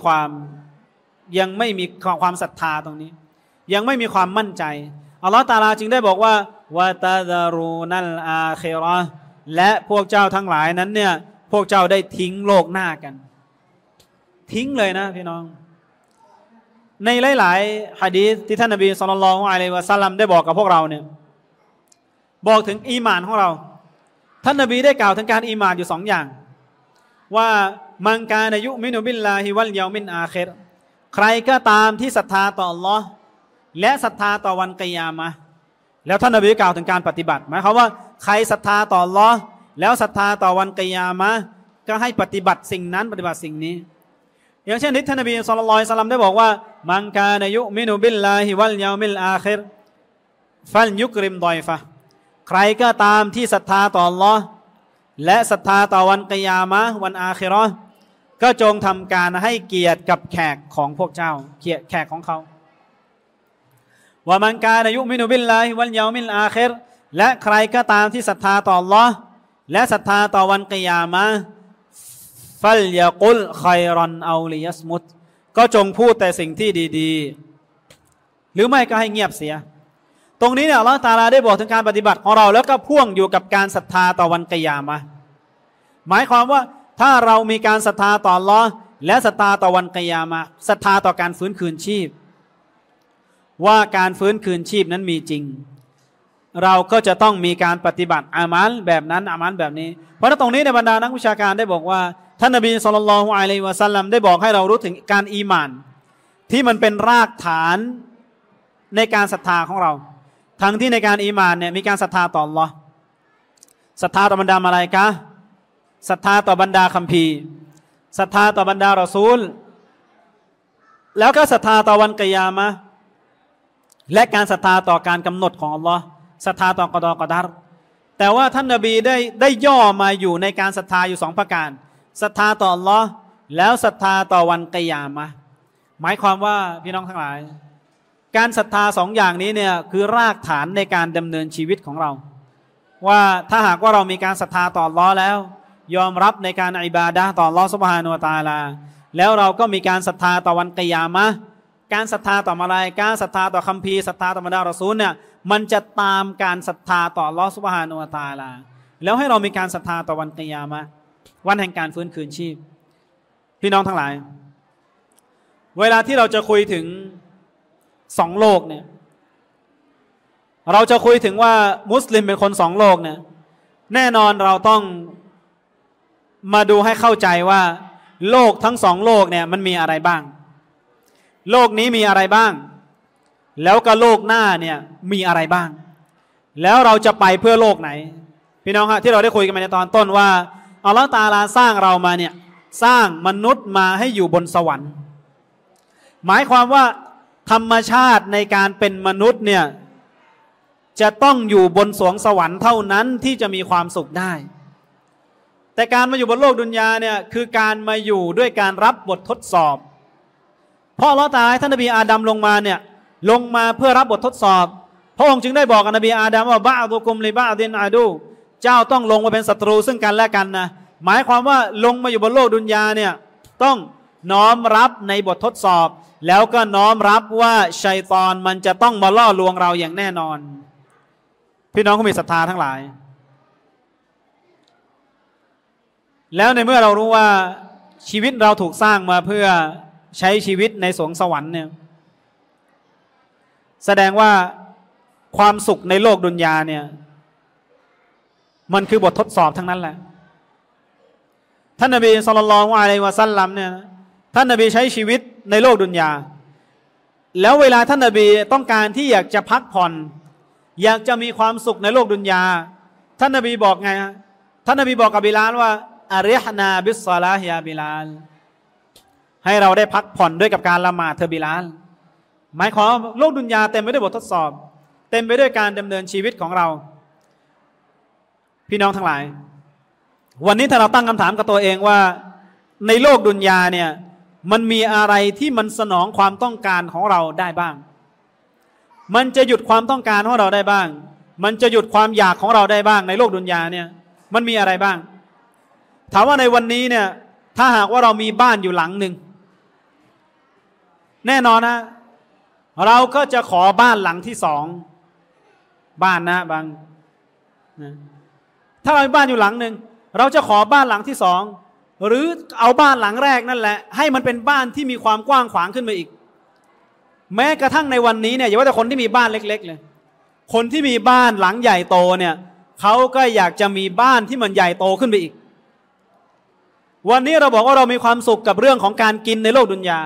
ความศรัทธาตรงนี้ยังไม่มีความมั่นใจอัลลอฮฺตะอาลาจึงได้บอกว่าวะตะซารูนัลอาคิเราะห์และพวกเจ้าทั้งหลายนั้นเนี่ยพวกเจ้าได้ทิ้งโลกหน้ากันทิ้งเลยนะพี่น้องในหลายๆหะดีษที่ท่านนบีศ็อลลัลลอฮุอะลัยฮิวะซัลลัมได้บอกกับพวกเราเนี่ยบอกถึงอีหม่านของเราท่านนบีได้กล่าวถึงการอีหม่านอยู่2 อย่างว่ามันกานะยุมินุบิลลาฮิวัลยอมิลอาคิรใครก็ตามที่ศรัทธาต่ออัลลอฮ์และศรัทธาต่อวันกิยามะห์แล้วท่านนบีกล่าวถึงการปฏิบัติหมายความว่าใครศรัทธาต่ออัลลอฮ์แล้วศรัทธาต่อวันกิยามะห์ก็ให้ปฏิบัติสิ่งนั้นปฏิบัติสิ่งนี้อย่างเช่นที่ท่านนบีศ็อลลัลลอฮุอะลัยฮิวะซัลลัมได้บอกว่ามันกานะยุมินุบิลลาฮิวัลยอมิลอาคิรฟัลยุกริมฎอยฟะใครก็ตามที่ศรัทธาต่ออัลลอฮ์และศรัทธาต่อวันกิยามะห์วันอาคิเราะห์ก็จงทำการให้เกียรติกับแขกของพวกเจ้าแขกของเขาว่ามันกานะยุมินุบิลลาฮิวัลยอมิลอาคิรและใครก็ตามที่ศรัทธาต่ออัลลอฮ์และศรัทธาต่อวันกิยามะห์ฟัลยะกุลค็อยรอนเอาลิยัสมุตก็จงพูดแต่สิ่งที่ดีๆหรือไม่ก็ให้เงียบเสียตรงนี้เนี่ยอัลเลาะห์ตะอาลาได้บอกถึงการปฏิบัติของเราแล้วก็พ่วงอยู่กับการศรัทธาต่อวันกิยามะห์หมายความว่าถ้าเรามีการศรัทธาต่ออัลเลาะห์และศรัทธาต่อวันกิยามะห์ศรัทธาต่อการฟื้นคืนชีพว่าการฟื้นคืนชีพนั้นมีจริงเราก็จะต้องมีการปฏิบัติอามัลแบบนั้นอามัลแบบนี้เพราะตรงนี้ในบรรดานักวิชาการได้บอกว่าท่านนบีศ็อลลัลลอฮุอะลัยฮิวะซัลลัมได้บอกให้เรารู้ถึงการอีหม่านที่มันเป็นรากฐานในการศรัทธาของเราทั้งที่ในการอีหม่านเนี่ยมีการศรัทธาต่ออัลเลาะห์ศรัทธาต่อบรรดามลาอิกะฮ์ศรัทธาต่อบรรดาคัมภีร์ศรัทธาต่อบรรดารอซูลแล้วก็ศรัทธาต่อวันกิยามะห์และการศรัทธาต่อการกำหนดของอัลเลาะห์ศรัทธาต่อกอฎอกอดัรแต่ว่าท่านนบีได้ย่อมาอยู่ในการศรัทธาอยู่2 ประการศรัทธาต่ออัลเลาะห์แล้วศรัทธาต่อวันกิยามะห์หมายความว่าพี่น้องทั้งหลายการศรัทธาสองอย่างนี้เนี่ยคือรากฐานในการดำเนินชีวิตของเราว่าถ้าหากว่าเรามีการศรัทธาต่ออัลเลาะห์แล้วยอมรับในการอิบาดะห์ต่ออัลเลาะห์ซุบฮานะฮูวะตะอาลาแล้วเราก็มีการศรัทธาต่อวันกิยามะห์การศรัทธาต่อมาลาอิกะฮ์ศรัทธาต่อคัมภีร์ศรัทธาต่อบรรดารอซูลเนี่ยมันจะตามการศรัทธาต่ออัลเลาะห์ซุบฮานะฮูวะตะอาลาแล้วให้เรามีการศรัทธาต่อวันกิยามะห์วันแห่งการฟื้นคืนชีพพี่น้องทั้งหลายเวลาที่เราจะคุยถึงสองโลกเนี่ยเราจะคุยถึงว่ามุสลิมเป็นคนสองโลกเนี่ยแน่นอนเราต้องมาดูให้เข้าใจว่าโลกทั้งสองโลกเนี่ยมันมีอะไรบ้างโลกนี้มีอะไรบ้างแล้วก็โลกหน้าเนี่ยมีอะไรบ้างแล้วเราจะไปเพื่อโลกไหนพี่น้องครับที่เราได้คุยกันมาในตอนต้นว่าอัลเลาะห์ตะอาลาสร้างเรามาเนี่ยสร้างมนุษย์มาให้อยู่บนสวรรค์หมายความว่าธรรมชาติในการเป็นมนุษย์เนี่ยจะต้องอยู่บนสวงสวรรค์เท่านั้นที่จะมีความสุขได้แต่การมาอยู่บนโลกดุนยาเนี่ยคือการมาอยู่ด้วยการรับบททดสอบเพราะอัลเลาะห์ตะอาลาให้ท่านนบีอาดัมลงมาเนี่ยลงมาเพื่อรับบททดสอบพระองค์จึงได้บอกกับนบีอาดัมว่าบะอดุกุมลิบะอดินอาดูเจ้าต้องลงมาเป็นศัตรูซึ่งกันและกันนะหมายความว่าลงมาอยู่บนโลกดุนยาเนี่ยต้องน้อมรับในบททดสอบแล้วก็น้อมรับว่าชัยฏอนมันจะต้องมาล่อลวงเราอย่างแน่นอนพี่น้องผู้มีศรัทธาทั้งหลายแล้วในเมื่อเรารู้ว่าชีวิตเราถูกสร้างมาเพื่อใช้ชีวิตในสวงสวรรค์เนี่ยแสดงว่าความสุขในโลกดุนยาเนี่ยมันคือบททดสอบทั้งนั้นแหละท่านนบีศ็อลลัลลอฮุอะลัยฮิวะซัลลัมเนี่ยท่านนบีใช้ชีวิตในโลกดุนยาแล้วเวลาท่านนบีต้องการที่อยากจะพักผ่อนอยากจะมีความสุขในโลกดุนยาท่านนบีบอกไงฮะท่านนบีบอกกับบิลาลว่าอาริฮนาบิศศอลาฮิยาบิลาลให้เราได้พักผ่อนด้วยกับการละหมาดเธอบิลาลหมายความโลกดุนยาเต็มไปด้วยบททดสอบเต็มไปด้วยการดำเนินชีวิตของเราพี่น้องทั้งหลายวันนี้ถ้าเราตั้งคำถามกับตัวเองว่าในโลกดุนยาเนี่ยมันมีอะไรที่มันสนองความต้องการของเราได้บ้างมันจะหยุดความต้องการของเราได้บ้างมันจะหยุดความอยากของเราได้บ้างในโลกดุนยาเนี่ยมันมีอะไรบ้างถามว่าในวันนี้เนี่ยถ้าหากว่าเรามีบ้านอยู่หลังหนึ่งแน่นอนนะเราก็จะขอบ้านหลังที่สองบ้านนะบางถ้าเรามีบ้านอยู่หลังหนึ่งเราจะขอบ้านหลังที่สองหรือเอาบ้านหลังแรกนั่นแหละให้มันเป็นบ้านที่มีความกว้างขวางขึ้นมาอีกแม้กระทั่งในวันนี้เนี่ยอย่าว่าแต่คนที่มีบ้านเล็กๆเลยคนที่มีบ้านหลังใหญ่โตเนี่ยเขาก็อยากจะมีบ้านที่มันใหญ่โตขึ้นไปอีกวันนี้เราบอกว่าเรามีความสุขกับเรื่องของการกินในโลกดุนยา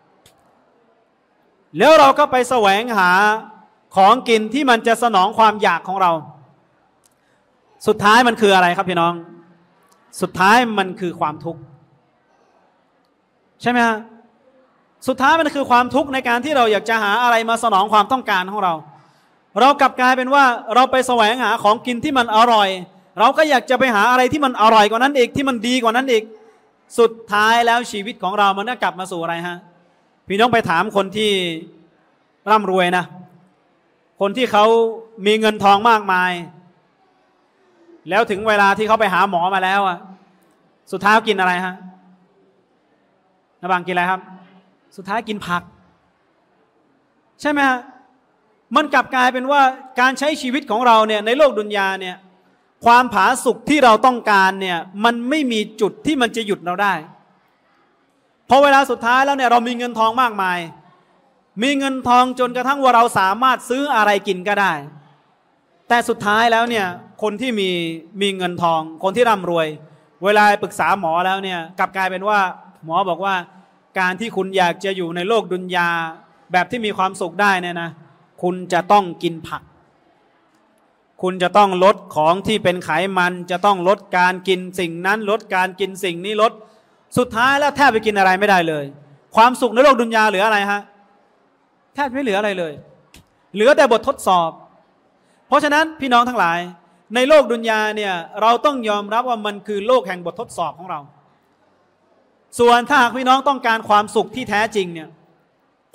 แล้วเราก็ไปแสวงหาของกินที่มันจะสนองความอยากของเราสุดท้ายมันคืออะไรครับพี่น้องสุดท้ายมันคือความทุกข์ใช่ไหมฮะสุดท้ายมันคือความทุกข์ในการที่เราอยากจะหาอะไรมาสนองความต้องการของเราเรากลับกลายเป็นว่าเราไปแสวงหาของกินที่มันอร่อยเราก็อยากจะไปหาอะไรที่มันอร่อยกว่านั้นอีกที่มันดีกว่านั้นอีกสุดท้ายแล้วชีวิตของเรามันก็กลับมาสู่อะไรฮะพี่น้องไปถามคนที่ร่ำรวยนะคนที่เขามีเงินทองมากมายแล้วถึงเวลาที่เขาไปหาหมอมาแล้วอ่ะสุดท้ายกินอะไรฮะนะบางกินอะไรครับสุดท้ายกินผักใช่ไหมฮะมันกลับกลายเป็นว่าการใช้ชีวิตของเราเนี่ยในโลกดุนยาเนี่ยความผาสุกที่เราต้องการเนี่ยมันไม่มีจุดที่มันจะหยุดเราได้พอเวลาสุดท้ายแล้วเนี่ยเรามีเงินทองมากมายมีเงินทองจนกระทั่งว่าเราสามารถซื้ออะไรกินก็ได้แต่สุดท้ายแล้วเนี่ยคนที่มีเงินทองคนที่ร่ำรวยเวลาปรึกษาหมอแล้วเนี่ยกลับกลายเป็นว่าหมอบอกว่าการที่คุณอยากจะอยู่ในโลกดุนยาแบบที่มีความสุขได้เนี่ยนะคุณจะต้องกินผักคุณจะต้องลดของที่เป็นไขมันจะต้องลดการกินสิ่งนั้นลดการกินสิ่งนี้ลดสุดท้ายแล้วแทบไปกินอะไรไม่ได้เลยความสุขในโลกดุนยาเหลืออะไรฮะแทบไม่เหลืออะไรเลยเหลือแต่บททดสอบเพราะฉะนั้นพี่น้องทั้งหลายในโลกดุนยาเนี่ยเราต้องยอมรับว่ามันคือโลกแห่งบททดสอบของเราส่วนถ้าหากพี่น้องต้องการความสุขที่แท้จริงเนี่ย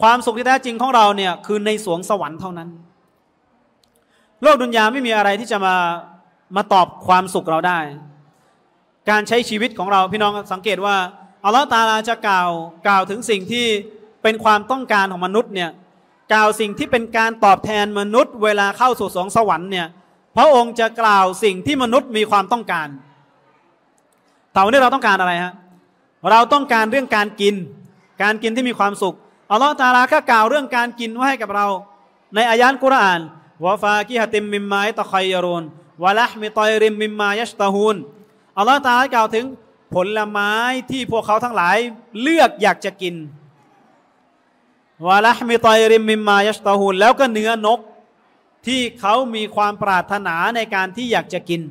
ความสุขที่แท้จริงของเราเนี่ยคือในสวงสวรรค์เท่านั้นโลกดุนยาไม่มีอะไรที่จะมาตอบความสุขเราได้การใช้ชีวิตของเราพี่น้องสังเกตว่าอัลลอฮฺตะอาลาจะกล่าวถึงสิ่งที่เป็นความต้องการของมนุษย์เนี่ยกล่าวสิ่งที่เป็นการตอบแทนมนุษย์เวลาเข้าสู่สวงสวรรค์เนี่ยพระองค์จะกล่าวสิ่งที่มนุษย์มีความต้องการแต่วันนี้เราต้องการอะไรฮะเราต้องการเรื่องการกินที่มีความสุขอัลลอฮฺตะอาลาก็กล่าวเรื่องการกินไว้ให้กับเราในอายะห์กุรอานวะฟากิฮะติมมิมมายัตคัยรุนวะละห์มิฏอยริมมิมมายัชตะฮูนอัลลอฮฺตะอาลากล่าวถึงผลไม้ที่พวกเขาทั้งหลายเลือกอยากจะกินวะละห์มิฏอยริมมิมมายัชตะฮูนแล้วก็เนื้อนกที่เขามีความปรารถนาในการที่อยากจะกิน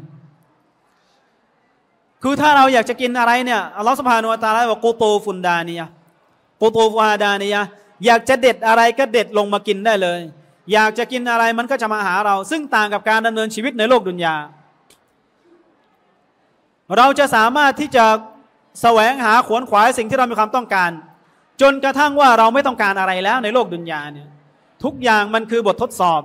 คือถ้าเราอยากจะกินอะไรเนี่ยอัลลอฮฺซุบฮานะฮูวะตะอาลาบอกกูตูฟุนดานียะกูตูฟาดานียะอยากจะเด็ดอะไรก็เด็ดลงมากินได้เลยอยากจะกินอะไรมันก็จะมาหาเราซึ่งต่างกับการดำเนินชีวิตในโลกดุนยาเราจะสามารถที่จะแสวงหาขวนขวายสิ่งที่เรามีความต้องการจนกระทั่งว่าเราไม่ต้องการอะไรแล้วในโลกดุนยาเนี่ยทุกอย่างมันคือบททดสอบ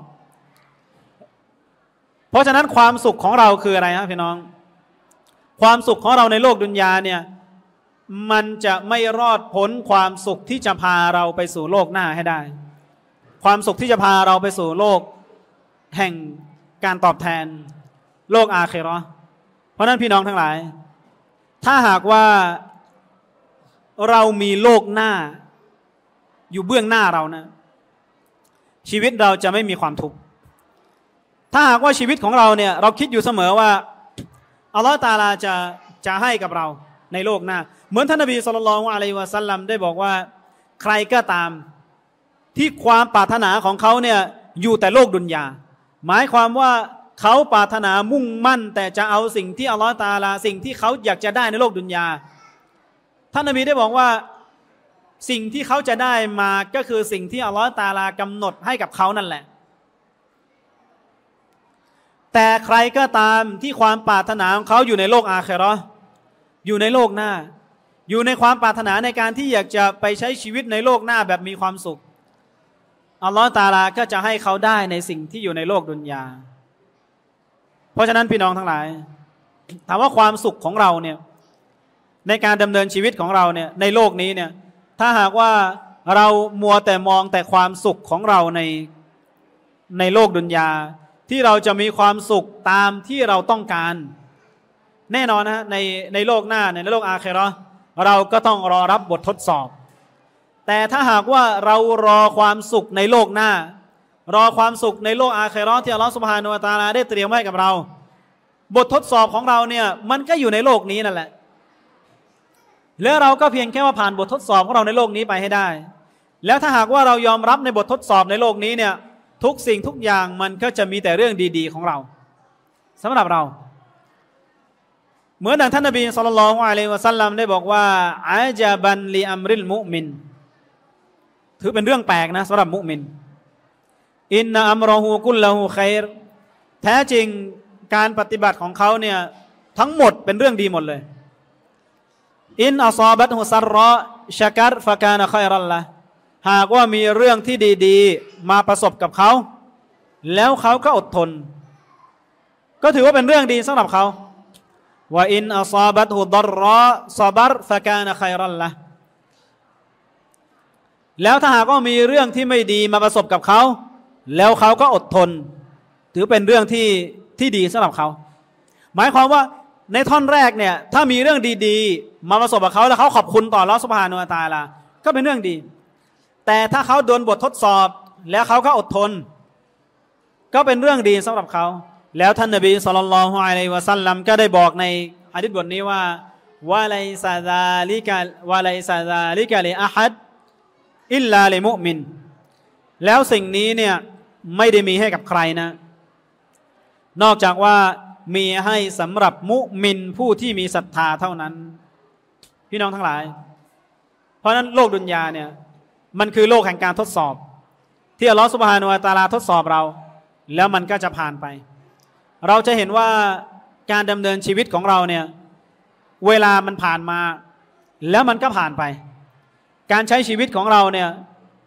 เพราะฉะนั้นความสุขของเราคืออะไรครับพี่น้องความสุขของเราในโลกดุนยาเนี่ยมันจะไม่รอดพ้นความสุขที่จะพาเราไปสู่โลกหน้าให้ได้ความสุขที่จะพาเราไปสู่โลกแห่งการตอบแทนโลกอาคิเราะห์เพราะนั้นพี่น้องทั้งหลายถ้าหากว่าเรามีโลกหน้าอยู่เบื้องหน้าเรานะชีวิตเราจะไม่มีความทุกข์ถ้าหากว่าชีวิตของเราเนี่ยเราคิดอยู่เสมอว่าอัลลอฮฺตะอาลาจะให้กับเราในโลกหน้าเหมือนท่านนบีศ็อลลัลลอฮุอะลัยฮิวะซัลลัมได้บอกว่าใครก็ตามที่ความปรารถนาของเขาเนี่ยอยู่แต่โลกดุนยาหมายความว่าเขาปรารถนามุ่งมั่นแต่จะเอาสิ่งที่อัลลอฮฺตะอาลาสิ่งที่เขาอยากจะได้ในโลกดุนยาท่านนบีได้บอกว่าสิ่งที่เขาจะได้มาก็คือสิ่งที่อัลลอฮฺตะอาลากำหนดให้กับเขานั่นแหละแต่ใครก็ตามที่ความปรารถนาของเขาอยู่ในโลกอาคิเราะห์อยู่ในโลกหน้าอยู่ในความปรารถนาในการที่อยากจะไปใช้ชีวิตในโลกหน้าแบบมีความสุขอัลลอฮฺตะอาลาก็จะให้เขาได้ในสิ่งที่อยู่ในโลกดุนยาเพราะฉะนั้นพี่น้องทั้งหลายถามว่าความสุขของเราเนี่ยในการดำเนินชีวิตของเราเนี่ยในโลกนี้เนี่ยถ้าหากว่าเรามัวแต่มองแต่ความสุขของเราในโลกดุนยาที่เราจะมีความสุขตามที่เราต้องการแน่นอนนะในโลกหน้าในโลกอาคิเราะห์เราก็ต้องรอรับบททดสอบแต่ถ้าหากว่าเรารอความสุขในโลกหน้ารอความสุขในโลกอาคิเราะห์ที่อัลลอฮฺซุบฮานะฮูวะตะอาลาได้เตรียมไว้กับเราบททดสอบของเราเนี่ยมันก็อยู่ในโลกนี้นั่นแหละแล้วเราก็เพียงแค่ว่าผ่านบททดสอบของเราในโลกนี้ไปให้ได้แล้วถ้าหากว่าเรายอมรับในบททดสอบในโลกนี้เนี่ยทุกสิ่งทุกอย่างมันก็จะมีแต่เรื่องดีๆของเราสำหรับเราเหมือนดังท่านนบีศ็อลลัลลอฮุอะลัยฮิวะซัลลัมได้บอกว่าอาจาบันลิอัมริลมุมินถือเป็นเรื่องแปลกนะสำหรับมุมินอินนะอัมรอฮูกุลละฮูคัยรแท้จริงการปฏิบัติของเขาเนี่ยทั้งหมดเป็นเรื่องดีหมดเลยอินอัศอบัตฮุซัรรอชะกัรฟะกานะคัยรัลละหากว่ามีเรื่องที่ดีๆมาประสบกับเขาแล้วเขาก็อดทนก็ถือว่าเป็นเรื่องดีสำหรับเขาว่าอินอัศอบัตฮุดัรรอซอบัรฟะกานะคัยรัลละแล้วถ้าหากว่ามีเรื่องที่ไม่ดีมาประสบกับเขาแล้วเขาก็อดทนถือเป็นเรื่องที่ดีสำหรับเขาหมายความว่าในท่อนแรกเนี่ยถ้ามีเรื่องดีๆมาประสบกับเขาแล้วเขาขอบคุณต่ออัลเลาะห์ซุบฮานะฮูวะตะอาลาก็เป็นเรื่องดีแต่ถ้าเขาโดนบททดสอบแล้วเขาก็อดทนก็เป็นเรื่องดีสำหรับเขาแล้วท่านนบีศ็อลลัลลอฮุอะลัยฮิวะซัลลัมก็ได้บอกในหะดีษบทนี้ว่าวะไลซะซาลิกะลิอะฮัดอิลลาลิมุอ์มินแล้วสิ่งนี้เนี่ยไม่ได้มีให้กับใครนะนอกจากว่ามีให้สำหรับมุมินผู้ที่มีศรัทธาเท่านั้นพี่น้องทั้งหลายเพราะนั้นโลกดุนยาเนี่ยมันคือโลกแห่งการทดสอบที่อัลลอฮฺซุบฮานะฮูวะตะอาลาทดสอบเราแล้วมันก็จะผ่านไปเราจะเห็นว่าการดำเนินชีวิตของเราเนี่ยเวลามันผ่านมาแล้วมันก็ผ่านไปการใช้ชีวิตของเราเนี่ย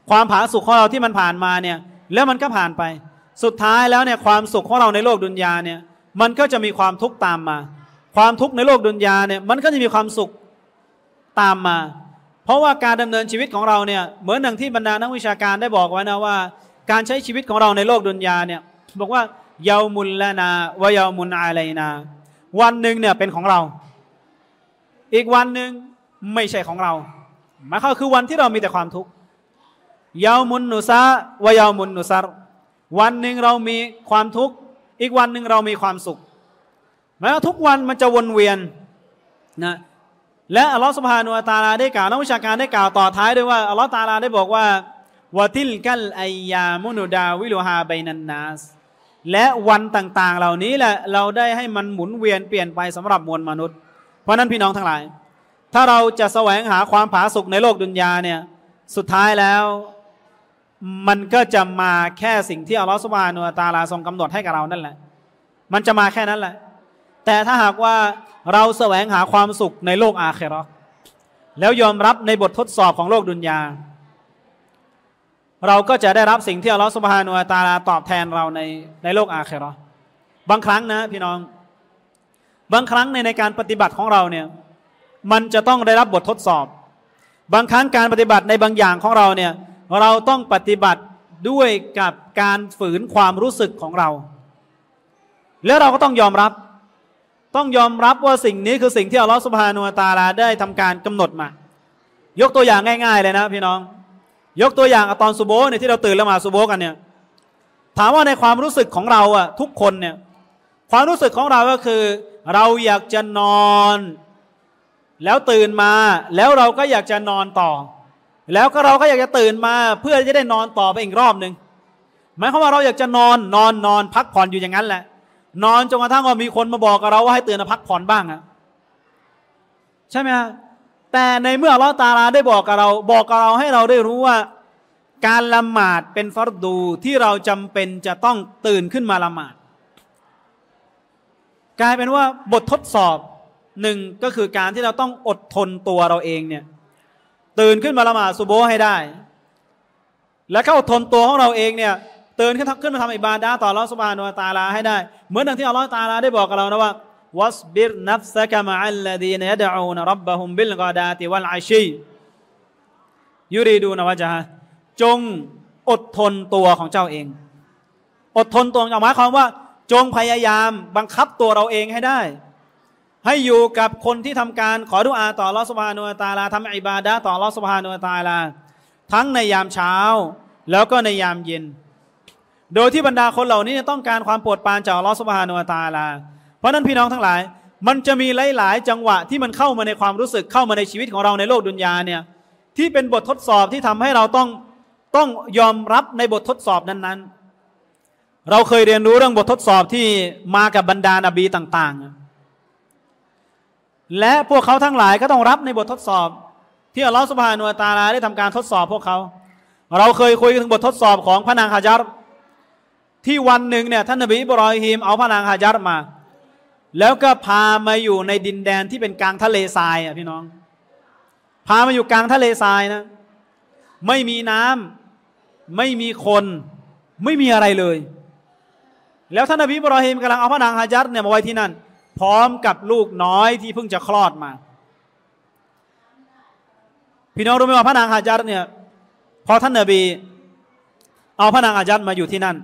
ความผาสุกของเราที่มันผ่านมาเนี่ยแล้วมันก็ผ่านไปสุดท้ายแล้วเนี่ยความสุขของเราในโลกดุนยาเนี่ยมันก็จะมีความทุกข์ตามมาความทุกข์ในโลกดุนยาเนี่ยมันก็จะมีความสุขตามมาเพราะว่าการดำเนินชีวิตของเราเนี่ยเหมือนดังที่บรรดานักวิชาการได้บอกไว้นะว่าการใช้ชีวิตของเราในโลกดุนยาเนี่ยบอกว่าเยามุลละนาวะเยามุนอาลัยนาวันหนึ่งเนี่ยเป็นของเราอีกวันหนึ่งไม่ใช่ของเราหมายความคือวันที่เรามีแต่ความทุกข์เยามุนนุซะวะเยามุนนุซัรวันหนึ่งเรามีความทุกข์อีกวันหนึ่งเรามีความสุขหมายว่าทุกวันมันจะวนเวียนนะและอัลลอฮฺซุบฮานะฮูวะตะอาลาได้กล่าวนักวิชาการได้กล่าวต่อท้ายด้วยว่าอัลลอฮฺตะอาลาได้บอกว่าวะติลกัลอัยยามุนุดาวิลุฮาบัยนันนัสและวันต่างๆเหล่านี้แหละเราได้ให้มันหมุนเวียนเปลี่ยนไปสำหรับมวลมนุษย์เพราะนั้นพี่น้องทั้งหลายถ้าเราจะแสวงหาความผาสุกในโลกดุนยาเนี่ยสุดท้ายแล้วมันก็จะมาแค่สิ่งที่อัลลอฮฺซุบฮานะฮูวะตะอาลาทรงกำหนดให้กับเรานั่นแหละมันจะมาแค่นั้นแหละแต่ถ้าหากว่าเราแสวงหาความสุขในโลกอาคิเราะห์แล้วยอมรับในบททดสอบของโลกดุนยาเราก็จะได้รับสิ่งที่อัลลอฮฺซุบฮานะฮูวะตะอาลาตอบแทนเราในโลกอาคิเราะห์บางครั้งนะพี่น้องบางครั้งในการปฏิบัติของเราเนี่ยมันจะต้องได้รับบททดสอบบางครั้งการปฏิบัติในบางอย่างของเราเนี่ยเราต้องปฏิบัติด้วยกับการฝืนความรู้สึกของเราแล้วเราก็ต้องยอมรับว่าสิ่งนี้คือสิ่งที่อัลลอฮฺซุบฮานะฮูวะตะอาลาได้ทำการกำหนดมายกตัวอย่างง่ายๆเลยนะพี่น้องยกตัวอย่างตอนซุโบห์เนี่ยที่เราตื่นแล้วมาซุโบห์กันเนี่ยถามว่าในความรู้สึกของเราอะทุกคนเนี่ยความรู้สึกของเราก็คือเราอยากจะนอนแล้วตื่นมาแล้วเราก็อยากจะนอนต่อแล้วก็เราก็อยากจะตื่นมาเพื่อจะได้นอนต่อไปอีกรอบหนึ่งหมายความว่าเราอยากจะนอนพักผ่อนอยู่อย่างนั้นแหละนอนจนกระทั่งว่ามีคนมาบอกกับเราว่าให้ตื่นมาพักผ่อนบ้างอะใช่ไหมฮะแต่ในเมื่ออัลเลาะห์ตะอาลาได้บอกกับเราให้เราได้รู้ว่าการละหมาดเป็นฟัรดูที่เราจำเป็นจะต้องตื่นขึ้นมาละหมาดกลายเป็นว่าบททดสอบหนึ่งก็คือการที่เราต้องอดทนตัวเราเองเนี่ยตื่นขึ้นมาละหมาดซุโบห์ให้ได้แล้วก็อดทนตัวของเราเองเนี่ยตื่นขึ้นมาทำอิบาดะห์ต่ออัลเลาะห์ซุบฮานะฮูวะตะอาลาให้ได้เหมือนดังที่อัลเลาะห์ตะอาลาได้บอกกับเรานะว่าวัสบิรนัฟซะกะมะอัลลดีนยะดะอูนร็อบะฮุมบิลกอดาติวัลอะชียูรีดูนะวะจาจงอดทนตัวของเจ้าเองอดทนตัวหมายความว่าจงพยายามบังคับตัวเราเองให้ได้ให้อยู่กับคนที่ทำการขอดุอาต่ออัลเลาะห์ซุบฮานะฮูวะตะอาลาทำอิบาดะห์ต่ออัลเลาะห์ซุบฮานะฮูวะตะอาลาทั้งในยามเช้าแล้วก็ในยามเย็นโดยที่บรรดาคนเหล่านี้ต้องการความโปรดปรานจากอัลเลาะห์ซุบฮานะฮูวะตะอาลาเพราะนั้นพี่น้องทั้งหลายมันจะมีหลายๆจังหวะที่มันเข้ามาในความรู้สึกเข้ามาในชีวิตของเราในโลกดุนยาเนี่ยที่เป็นบททดสอบที่ทำให้เราต้องยอมรับในบททดสอบนั้นๆเราเคยเรียนรู้เรื่องบททดสอบที่มากับบรรดานบีต่างๆและพวกเขาทั้งหลายก็ต้องรับในบททดสอบที่อัลเลาะห์ซุบฮานะฮูวะตะอาลาได้ทำการทดสอบพวกเขาเราเคยคุยถึงบททดสอบของพระนางฮะญัรที่วันหนึ่งเนี่ยท่านนบีอิบรอฮีมเอาพระนางฮะญัรมาแล้วก็พามาอยู่ในดินแดนที่เป็นกลางทะเลทรายอ่ะพี่น้องพามาอยู่กลางทะเลทรายนะไม่มีน้ำไม่มีคนไม่มีอะไรเลยแล้วท่านนบีอิบรอฮีมกำลังเอาพระนางฮะญัรเนี่ยมาไว้ที่นั่นพร้อมกับลูกน้อยที่เพิ่งจะคลอดมาพี่น้องรู้ไหมว่าพระนางฮะญัรเนี่ยพอท่านนบีเอาพระนางฮะญัรมาอยู่ที่นั่น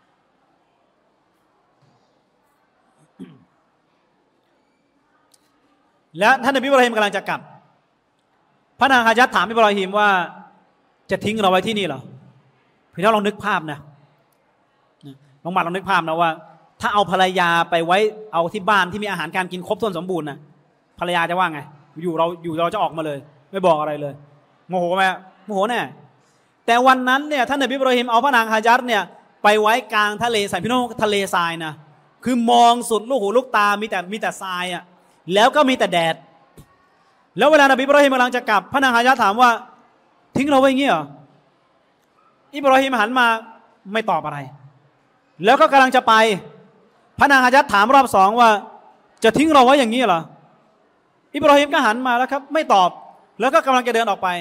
และท่านนบีอิบรอฮีมกำลังจะกลับพระนางฮะญัรถามอิบรอฮีมว่าจะทิ้งเราไว้ที่นี่เหรอพี่น้องลองนึกภาพนะลองนึกภาพนะว่าถ้าเอาภรรยาไปไว้เอาที่บ้านที่มีอาหารการกินครบถ้วนสมบูรณ์นะภรรยาจะว่าไงเราจะออกมาเลยไม่บอกอะไรเลยโมโหไหมโมโหแน่แต่วันนั้นเนี่ยท่านนบีอิบรอฮีมเอาพระนางฮะญัรเนี่ยไปไว้กลางทะเลทรายพี่น้องทะเลทรายนะคือมองสุดลูกหูลูกตามีแต่ทรายอ่ะแล้วก็มีแต่แดดแล้วเวลานบีอิบรอฮีมกำลังจะกลับพระนางฮะญัรถามว่าทิ้งเราไว้อย่างนี้เหรออิบรอฮีมหันมาไม่ตอบอะไรแล้วก็กำลังจะไปพระนางฮะญัรถามรอบสองว่าจะทิ้งเราไว้อย่างนี้เหรออิบรอฮีมก็หันมาแล้วครับไม่ตอบแล้วก็กำลังจะเดินออกไป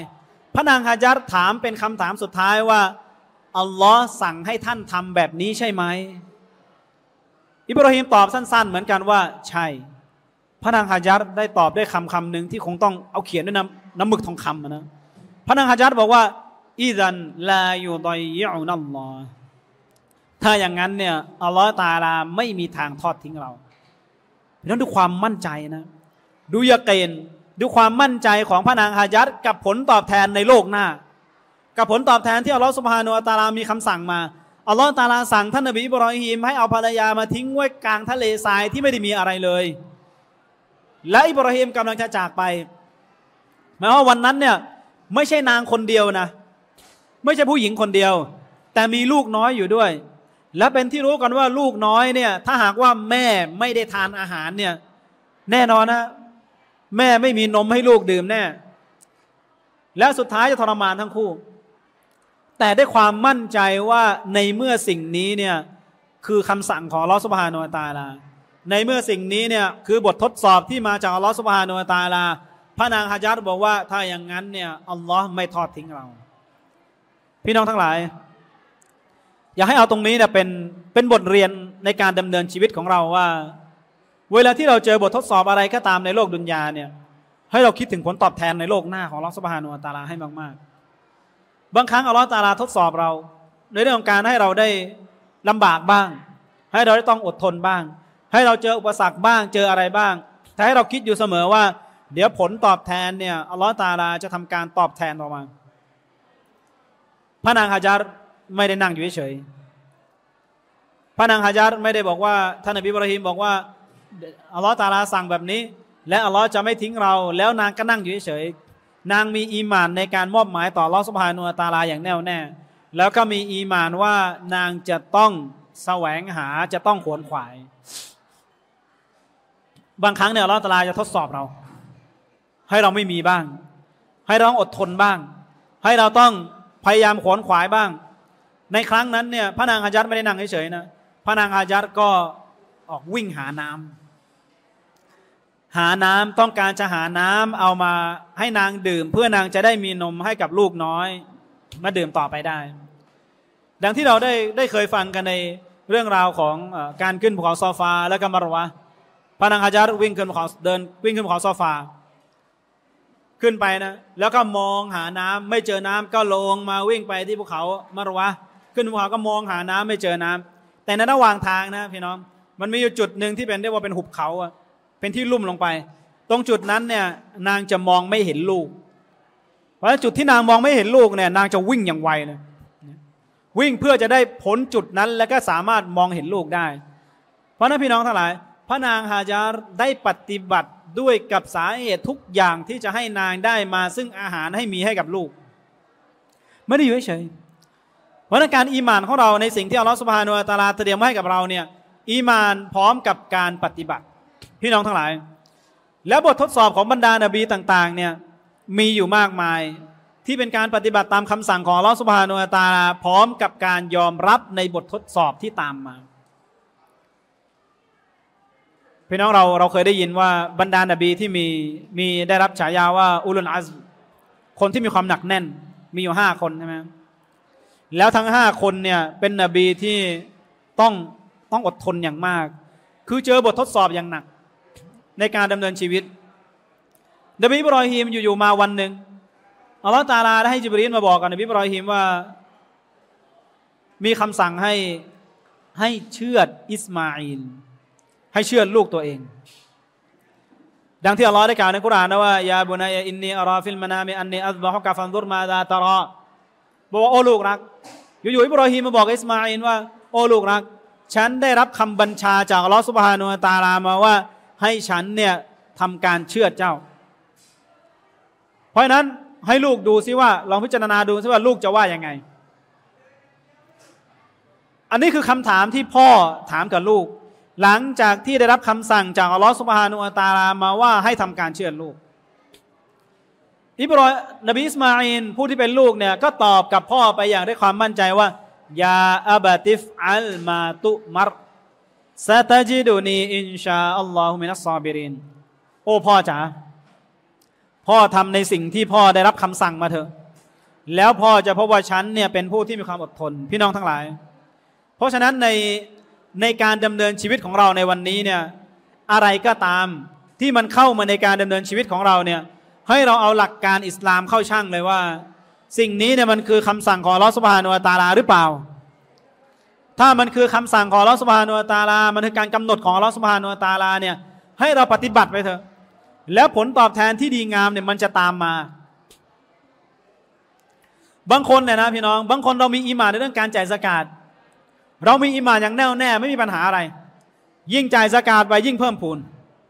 พระนางฮาญัรถามเป็นคำถามสุดท้ายว่าอัลลอฮ์สั่งให้ท่านทำแบบนี้ใช่ไหมอิบราฮิมตอบสั้นๆเหมือนกันว่าใช่พระนางฮาญัรได้ตอบด้วยคำหนึ่งที่คงต้องเอาเขียนด้วยน้ำหมึกทองคำนะพระนางฮาญัรบอกว่าอิซันลายูดอยยอุนัลลอฮ์ถ้าอย่างนั้นเนี่ยอัลลอฮ์ตะอาลาไม่มีทางทอดทิ้งเราเพราะนั้นด้วยความมั่นใจนะดูยะกีนด้วยความมั่นใจของพระนางฮาญัรกับผลตอบแทนในโลกหน้ากับผลตอบแทนที่อัลลอฮ์ซุบฮานะฮูวะตะอาลามีคำสั่งมาอัลลอฮ์ตะอาลาสั่งท่านนบีอิบรอฮีมให้เอาภรรยามาทิ้งไว้กลางทะเลทรายที่ไม่ได้มีอะไรเลยและอิบราฮิมกำลังจะจากไปหมายว่าวันนั้นเนี่ยไม่ใช่นางคนเดียวนะไม่ใช่ผู้หญิงคนเดียวแต่มีลูกน้อยอยู่ด้วยและเป็นที่รู้กันว่าลูกน้อยเนี่ยถ้าหากว่าแม่ไม่ได้ทานอาหารเนี่ยแน่นอนนะแม่ไม่มีนมให้ลูกดื่มแน่แล้วสุดท้ายจะทรมานทั้งคู่แต่ได้ความมั่นใจว่าในเมื่อสิ่งนี้เนี่ยคือคำสั่งของอัลเลาะห์ซุบฮานะฮูวะตะอาลาในเมื่อสิ่งนี้เนี่ยคือบททดสอบที่มาจากอัลเลาะห์ซุบฮานะฮูวะตะอาลาพระนางฮาญัรบอกว่าถ้าอย่างนั้นเนี่ยอัลลอฮ์ไม่ทอดทิ้งเราพี่น้องทั้งหลายอยากให้เอาตรงนี้เนี่ยเป็นบทเรียนในการดำเนินชีวิตของเราว่าเวลาที่เราเจอบททดสอบอะไรก็ตามในโลกดุนยาเนี่ยให้เราคิดถึงผลตอบแทนในโลกหน้าของอัลเลาะห์ซุบฮานะฮูวะตะอาลาให้มากๆบางครั้งอัลเลาะห์ตะอาลาทดสอบเราในเรื่องของการให้เราได้ลำบากบ้างให้เราได้ต้องอดทนบ้างให้เราเจออุปสรรคบ้างเจออะไรบ้างแต่ให้เราคิดอยู่เสมอว่าเดี๋ยวผลตอบแทนเนี่ยอัลเลาะห์ตะอาลาจะทำการตอบแทนเรามาพระนางฮาญัรไม่ได้นั่งอยู่เฉยพระนางฮาญัรไม่ได้บอกว่าท่านนบีอิบราฮิมบอกว่าอัลเลาะห์ตะอาลาสั่งแบบนี้และอัลเลาะห์จะไม่ทิ้งเราแล้วนางก็นั่งอยู่เฉยนางมีอีหม่านในการมอบหมายต่ออัลเลาะห์ซุบฮานะฮูวะตะอาลาอย่างแน่วแน่แล้วก็มีอีหม่านว่านางจะต้องแสวงหาจะต้องขวนขวายบางครั้งเนี่ยอัลเลาะห์ตะอาลาจะทดสอบเราให้เราไม่มีบ้างให้เราต้องอดทนบ้างให้เราต้องพยายามขวนขวายบ้างในครั้งนั้นเนี่ยพระนางฮาญัรไม่ได้นั่งเฉยๆนะพระนางฮาญัรก็ออกวิ่งหาน้ำต้องการจะหาน้ำเอามาให้นางดื่มเพื่อนางจะได้มีนมให้กับลูกน้อยมาดื่มต่อไปได้ดังที่เราได้เคยฟังกันในเรื่องราวของการขึ้นภูเขาซอฟาและก็มารวะพระนางฮาญัรวิ่งขึ้นภูเขาวิ่งขึ้นภูเขาซอฟาขึ้นไปนะแล้วก็มองหาน้ำไม่เจอน้ำก็ลงมาวิ่งไปที่ภูเขามารวะขึ้นภูเขาก็มองหาน้ำไม่เจอน้ำแต่ในระหว่างทางนะพี่น้องมันมีอยู่จุดหนึ่งที่เป็นเรียกว่าเป็นหุบเขาเป็นที่ลุ่มลงไปตรงจุดนั้นเนี่ยนางจะมองไม่เห็นลูกเพราะจุดที่นางมองไม่เห็นลูกเนี่ยนางจะวิ่งอย่างไวเลยวิ่งเพื่อจะได้พ้นจุดนั้นแล้วก็สามารถมองเห็นลูกได้เพราะนั้นพี่น้องทั้งหลายพระนางฮาญัรได้ปฏิบัติด้วยกับสาเหตุทุกอย่างที่จะให้นางได้มาซึ่งอาหารให้มีให้กับลูกไม่ได้อยู่เฉยเพราะการอีหม่านของเราในสิ่งที่อัลเลาะห์ซุบฮานะฮูวะตะอาลาเตรียมให้กับเราเนี่ยอีหม่านพร้อมกับการปฏิบัติพี่น้องทั้งหลายแล้วบททดสอบของบรรดานบีต่างๆเนี่ยมีอยู่มากมายที่เป็นการปฏิบัติตามคำสั่งของอัลเลาะห์ซุบฮานะฮูวะตะอาลาพร้อมกับการยอมรับในบททดสอบที่ตามมาพี่น้องเราเคยได้ยินว่าบรรดานบีที่มีได้รับฉายาว่าอุลุลอัซมคนที่มีความหนักแน่นมีอยู่5 คนใช่ไหมแล้วทั้ง5 คนเนี่ยเป็นนบีที่ต้องอดทนอย่างมากคือเจอบททดสอบอย่างหนักในการดำเนินชีวิตนบีอิบรอฮีมอยู่ๆมาวันหนึ่งอัลลอฮฺตะอาลาได้ให้ญิบรีลมาบอกกับนบีอิบรอฮีมว่ามีคำสั่งให้เชือดอิสมาอีลให้เชือดลูกตัวเองดังที่อัลลอฮฺได้กล่าวในกุรอานนะว่ายาบุนัยอินนีอาราฟิลมานามิอันนีอัซบะฮุกะฟันซุรมาซาตะรอบอกว่าโอ้ลูกรักอยู่ๆอิบรอฮีมมาบอกอิสมาอีลว่าโอ้ลูกรักฉันได้รับคำบัญชาจากอัลลอฮฺซุบฮานะฮูวะตะอาลามาว่าให้ฉันเนี่ยทำการเชือดเจ้าเพราะฉะนั้นให้ลูกดูซิว่าลองพิจารณาดูซิว่าลูกจะว่ายังไงอันนี้คือคำถามที่พ่อถามกับลูกหลังจากที่ได้รับคำสั่งจากอัลลอฮฺซุบฮานะฮูวะตะอาลามาว่าให้ทำการเชือดลูกนบีอิสมาอีลผู้ที่เป็นลูกเนี่ยก็ตอบกับพ่อไปอย่างด้วยความมั่นใจว่ายาอับติฟอัลมาตุมัรซาตาจิดุนีอินชาอัลลอฮุมินัสซอบิรินโอ้พ่อจ๋าพ่อทำในสิ่งที่พ่อได้รับคำสั่งมาเถอะแล้วพ่อจะพบว่าฉันเนี่ยเป็นผู้ที่มีความอดทนพี่น้องทั้งหลายเพราะฉะนั้นในการดำเนินชีวิตของเราในวันนี้เนี่ยอะไรก็ตามที่มันเข้ามาในการดำเนินชีวิตของเราเนี่ยให้เราเอาหลักการอิสลามเข้าชั่งเลยว่าสิ่งนี้เนี่ยมันคือคำสั่งของอัลเลาะห์ซุบฮานะฮูวะตะอาลาหรือเปล่าถ้ามันคือคำสั่งของอัลเลาะห์ซุบฮานะฮูวะตะอาลามันคือการกำหนดของอัลเลาะห์ซุบฮานะฮูวะตะอาลาเนี่ยให้เราปฏิบัติไปเถอะแล้วผลตอบแทนที่ดีงามเนี่ยมันจะตามมาบางคนเนี่ยนะพี่น้องบางคนเรามีอีหม่านในเรื่องการจ่ายซะกาตเรามีอีหม่านอย่างแน่วแน่ไม่มีปัญหาอะไรยิ่งจ่ายซะกาตไปยิ่งเพิ่มพูน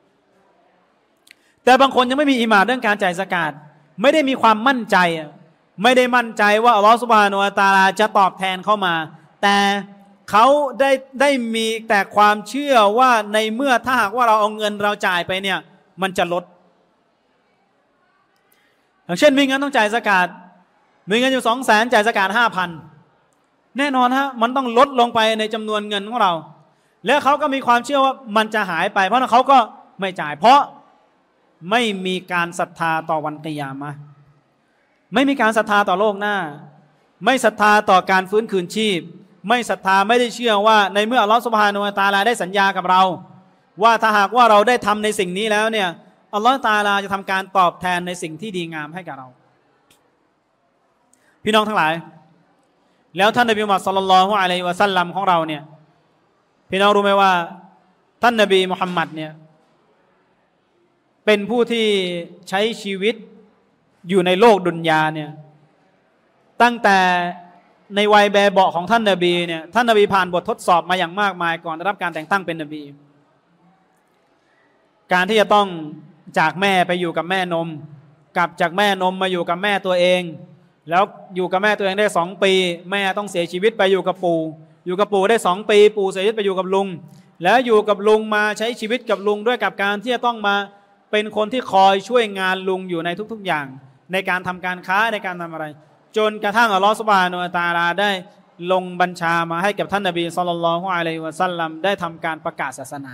แต่บางคนยังไม่มีอีหม่านเรื่องการจ่ายซะกาตไม่ได้มีความมั่นใจไม่ได้มั่นใจว่าอัลลอฮฺซุบฮานะฮูวะตะอาลาจะตอบแทนเข้ามาแต่เขาได้มีแต่ความเชื่อว่าในเมื่อถ้าหากว่าเราเอาเงินเราจ่ายไปเนี่ยมันจะลดอย่างเช่นมีเงินต้องจ่ายซะกาตมีเงินอยู่200,000จ่ายซะกาต5,000แน่นอนฮะมันต้องลดลงไปในจำนวนเงินของเราแล้วเขาก็มีความเชื่อว่ามันจะหายไปเพราะนั้นเขาก็ไม่จ่ายเพราะไม่มีการศรัทธาต่อวันกิยามะห์ไม่มีการศรัทธาต่อโลกหน้าไม่ศรัทธาต่อการฟื้นคืนชีพไม่ศรัทธาไม่ได้เชื่อว่าในเมื่ออัลลอฮฺซุบฮานะฮูวะตะอาลาได้สัญญากับเราว่าถ้าหากว่าเราได้ทำในสิ่งนี้แล้วเนี่ยอัลลอฮฺตะอาลาจะทำการตอบแทนในสิ่งที่ดีงามให้กับเราพี่น้องทั้งหลายแล้วท่านนบีมุฮัมมัดศ็อลลัลลอฮุอะลัยฮิวะซัลลัมของเราเนี่ยพี่น้องรู้ไหมว่าท่านนบีมุฮัมมัดเนี่ยเป็นผู้ที่ใช้ชีวิตอยู่ในโลกดุนยาเนี่ยตั้งแต่ในวัยแบเบาะของท่านนบีเนี่ยท่านนบีผ่านบททดสอบมาอย่างมากมายก่อนได้รับการแต่งตั้งเป็นนบีการที่จะต้องจากแม่ไปอยู่กับแม่นมกลับจากแม่นมมาอยู่กับแม่ตัวเองแล้วอยู่กับแม่ตัวเองได้2 ปีแม่ต้องเสียชีวิตไปอยู่กับปู่อยู่กับปู่ได้2 ปีปู่เสียชีวิตไปอยู่กับลุงแล้วอยู่กับลุงมาใช้ชีวิตกับลุงด้วยกับการที่จะต้องมาเป็นคนที่คอยช่วยงานลุงอยู่ในทุกๆอย่างในการทำการค้าในการทำอะไรจนกระทั่งอัลลอฮฺซุบฮานะฮูวะตะอาลาได้ลงบัญชามาให้กับท่านนบีศ็อลลัลลอฮุอะลัยฮิวะซัลลัมได้ทำการประกาศศาสนา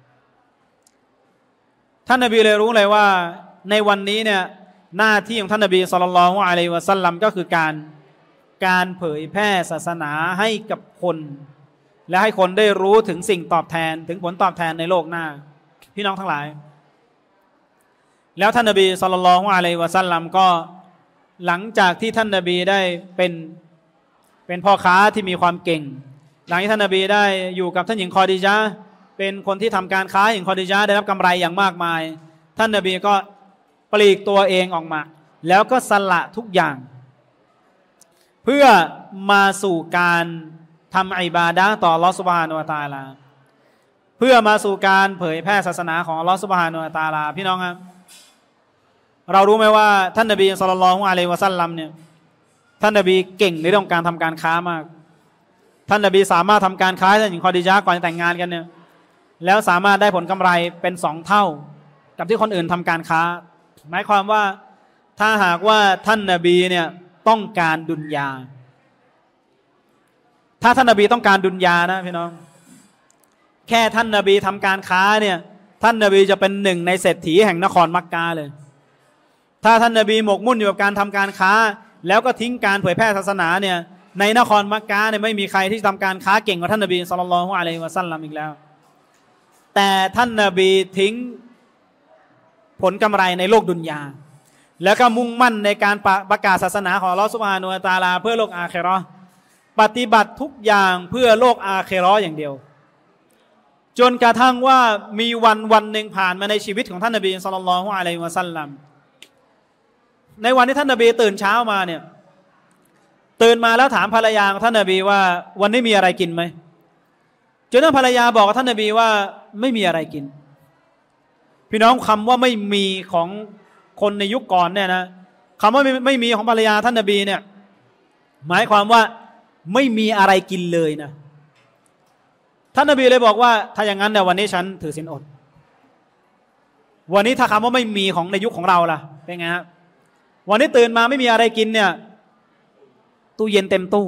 ท่านนบีเลยรู้เลยว่าในวันนี้เนี่ยหน้าที่ของท่านนบีศ็อลลัลลอฮุอะลัยฮิวะซัลลัมก็คือการเผยแพร่ศาสนาให้กับคนและให้คนได้รู้ถึงสิ่งตอบแทนถึงผลตอบแทนในโลกหน้าพี่น้องทั้งหลายแล้วท่านนบีศ็อลลัลลอฮุอะลัยฮิวะซัลลัมก็หลังจากที่ท่านนบีได้เป็นพ่อค้าที่มีความเก่งหลังที่ท่านนบีได้อยู่กับท่านหญิงคอดีญะห์เป็นคนที่ทำการค้าหญิงคอดีญะห์ได้รับกำไรอย่างมากมายท่านนบีก็ปลีกตัวเองออกมาแล้วก็สละทุกอย่างเพื่อมาสู่การทำอิบาดะห์ต่ออัลเลาะห์ซุบฮานะฮูวะตะอาลาเพื่อมาสู่การเผยแพร่ศาสนาของอัลเลาะห์ซุบฮานะฮูวะตะอาลาพี่น้องครับเรารู้ไหมว่าท่านนบีศ็อลลัลลอฮุอะลัยฮิวะซัลลัมเนี่ยท่านนบีเก่งในเรื่องการทำการค้ามากท่านนบีสามารถทำการค้าท่านหญิงคอดีญะห์ก่อนแต่งงานกันเนี่ยแล้วสามารถได้ผลกำไรเป็น2 เท่ากับที่คนอื่นทำการค้าหมายความว่าถ้าหากว่าท่านนบีเนี่ยต้องการดุนยาถ้าท่านนบีต้องการดุนยานะพี่น้องแค่ท่านนบีทำการค้าเนี่ยท่านนบีจะเป็น1 ในเศรษฐีแห่งนครมักกะเลยถ้าท่านนบีหมกมุ่นอยู่กับการทำการค้าแล้วก็ทิ้งการเผยแพร่ศาสนาเนี่ยในนครมักกะเนี่ยไม่มีใครที่ทำการค้าเก่งกว่าท่านนบีศ็อลลัลลอฮุอะลัยฮิวะซัลลัมอีกแล้วแต่ท่านนบีทิ้งผลกำไรในโลกดุนยาแล้วก็มุ่งมั่นในการประกาศศาสนาของอัลเลาะห์ซุบฮานะฮูวะตะอาลาเพื่อโลกอาคิเราะห์ปฏิบัติทุกอย่างเพื่อโลกอาคิเราะห์อย่างเดียวจนกระทั่งว่ามีวันหนึ่งผ่านมาในชีวิตของท่านนบีศ็อลลัลลอฮุอะลัยฮิวะซัลลัมในวันที่ท่านนบีตื่นเช้ามาเนี่ยตื่นมาแล้วถามภรรยาของท่านนบีว่าวันนี้มีอะไรกินไหมจนภรรยาบอกกับท่านนบีว่าไม่มีอะไรกินพี่น้องคำว่าไม่มีของคนในยุคก่อนเนี่ยนะคำว่าไม่มีของภรรยาท่านนบีเนี่ยหมายความว่าไม่มีอะไรกินเลยนะท่านนบีเลยบอกว่าถ้าอย่างนั้นเนี่ยวันนี้ฉันถือศีลอดวันนี้ถ้าคำว่าไม่มีของในยุคของเราล่ะเป็นไงฮะวันนี้ตื่นมาไม่มีอะไรกินเนี่ยตู้เย็นเต็มตู้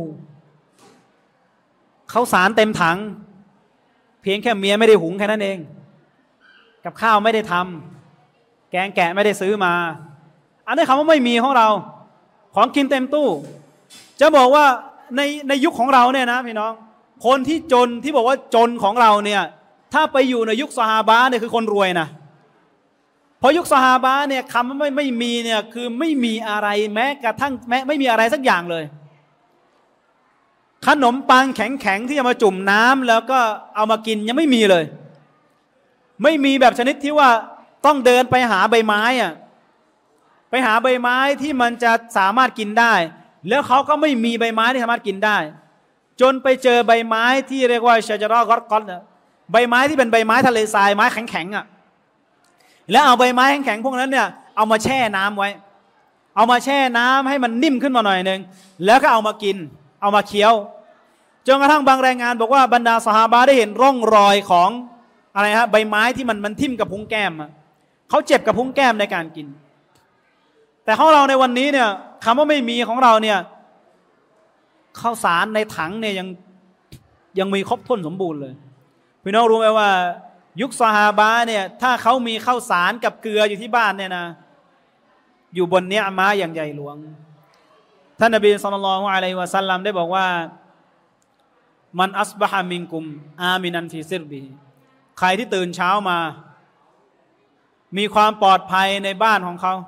ข้าวสารเต็มถังเพียงแค่เมียไม่ได้หุงแค่นั้นเองกับข้าวไม่ได้ทำแกงแกะไม่ได้ซื้อมาอันนี้คำว่าไม่มีของเราของกินเต็มตู้จะบอกว่าในยุคของเราเนี่ยนะพี่น้องคนที่จนที่บอกว่าจนของเราเนี่ยถ้าไปอยู่ในยุคซอฮาบะห์เนี่ยคือคนรวยนะเพราะยุคซอฮาบะห์เนี่ยคำว่าไม่มีเนี่ยคือไม่มีอะไรแม้กระทั่งไม่มีอะไรสักอย่างเลยขนมปังแข็งๆที่จะมาจุ่มน้ำแล้วก็เอามากินยังไม่มีเลยไม่มีแบบชนิดที่ว่าต้องเดินไปหาใบไม้อะไปหาใบไม้ที่มันจะสามารถกินได้แล้วเขาก็ไม่มีใบไม้ที่สามารถกินได้จนไปเจอใบไม้ที่เรียกว่าชาจาระกอตกอตใบไม้ที่เป็นใบไม้ทะเลทรายไม้แข็งๆอ่ะแล้วเอาใบไม้แข็งๆพวกนั้นเนี่ยเอามาแช่น้ำไว้เอามาแช่น้ำให้มันนิ่มขึ้นมาหน่อยนึงแล้วก็เอามากินเอามาเคี้ยวจนกระทั่งบางรายงานบอกว่าบรรดาซอฮาบะห์ได้เห็นร่องรอยของอะไรฮะใบไม้ที่มันทิ่มกับพุ้งแก้มเขาเจ็บกับพุ้งแก้มในการกินแต่ของเราในวันนี้เนี่ยคำว่าไม่มีของเราเนี่ยข้าวสารในถังเนี่ยยังมีครบถ้วนสมบูรณ์เลยพี่น้องรู้ไหมว่ายุคซอฮาบะห์เนี่ยถ้าเขามีข้าวสารกับเกลืออยู่ที่บ้านเนี่ยนะอยู่บนเนี้ยม้าอย่างใหญ่หลวงท่านนบีศ็อลลัลลอฮุอะลัยฮิวะซัลลัมได้บอกว่ามันอัศบะฮะมินกุมอามินันฟีซิรบิใครที่ตื่นเช้ามามีความปลอดภัยในบ้านของเขา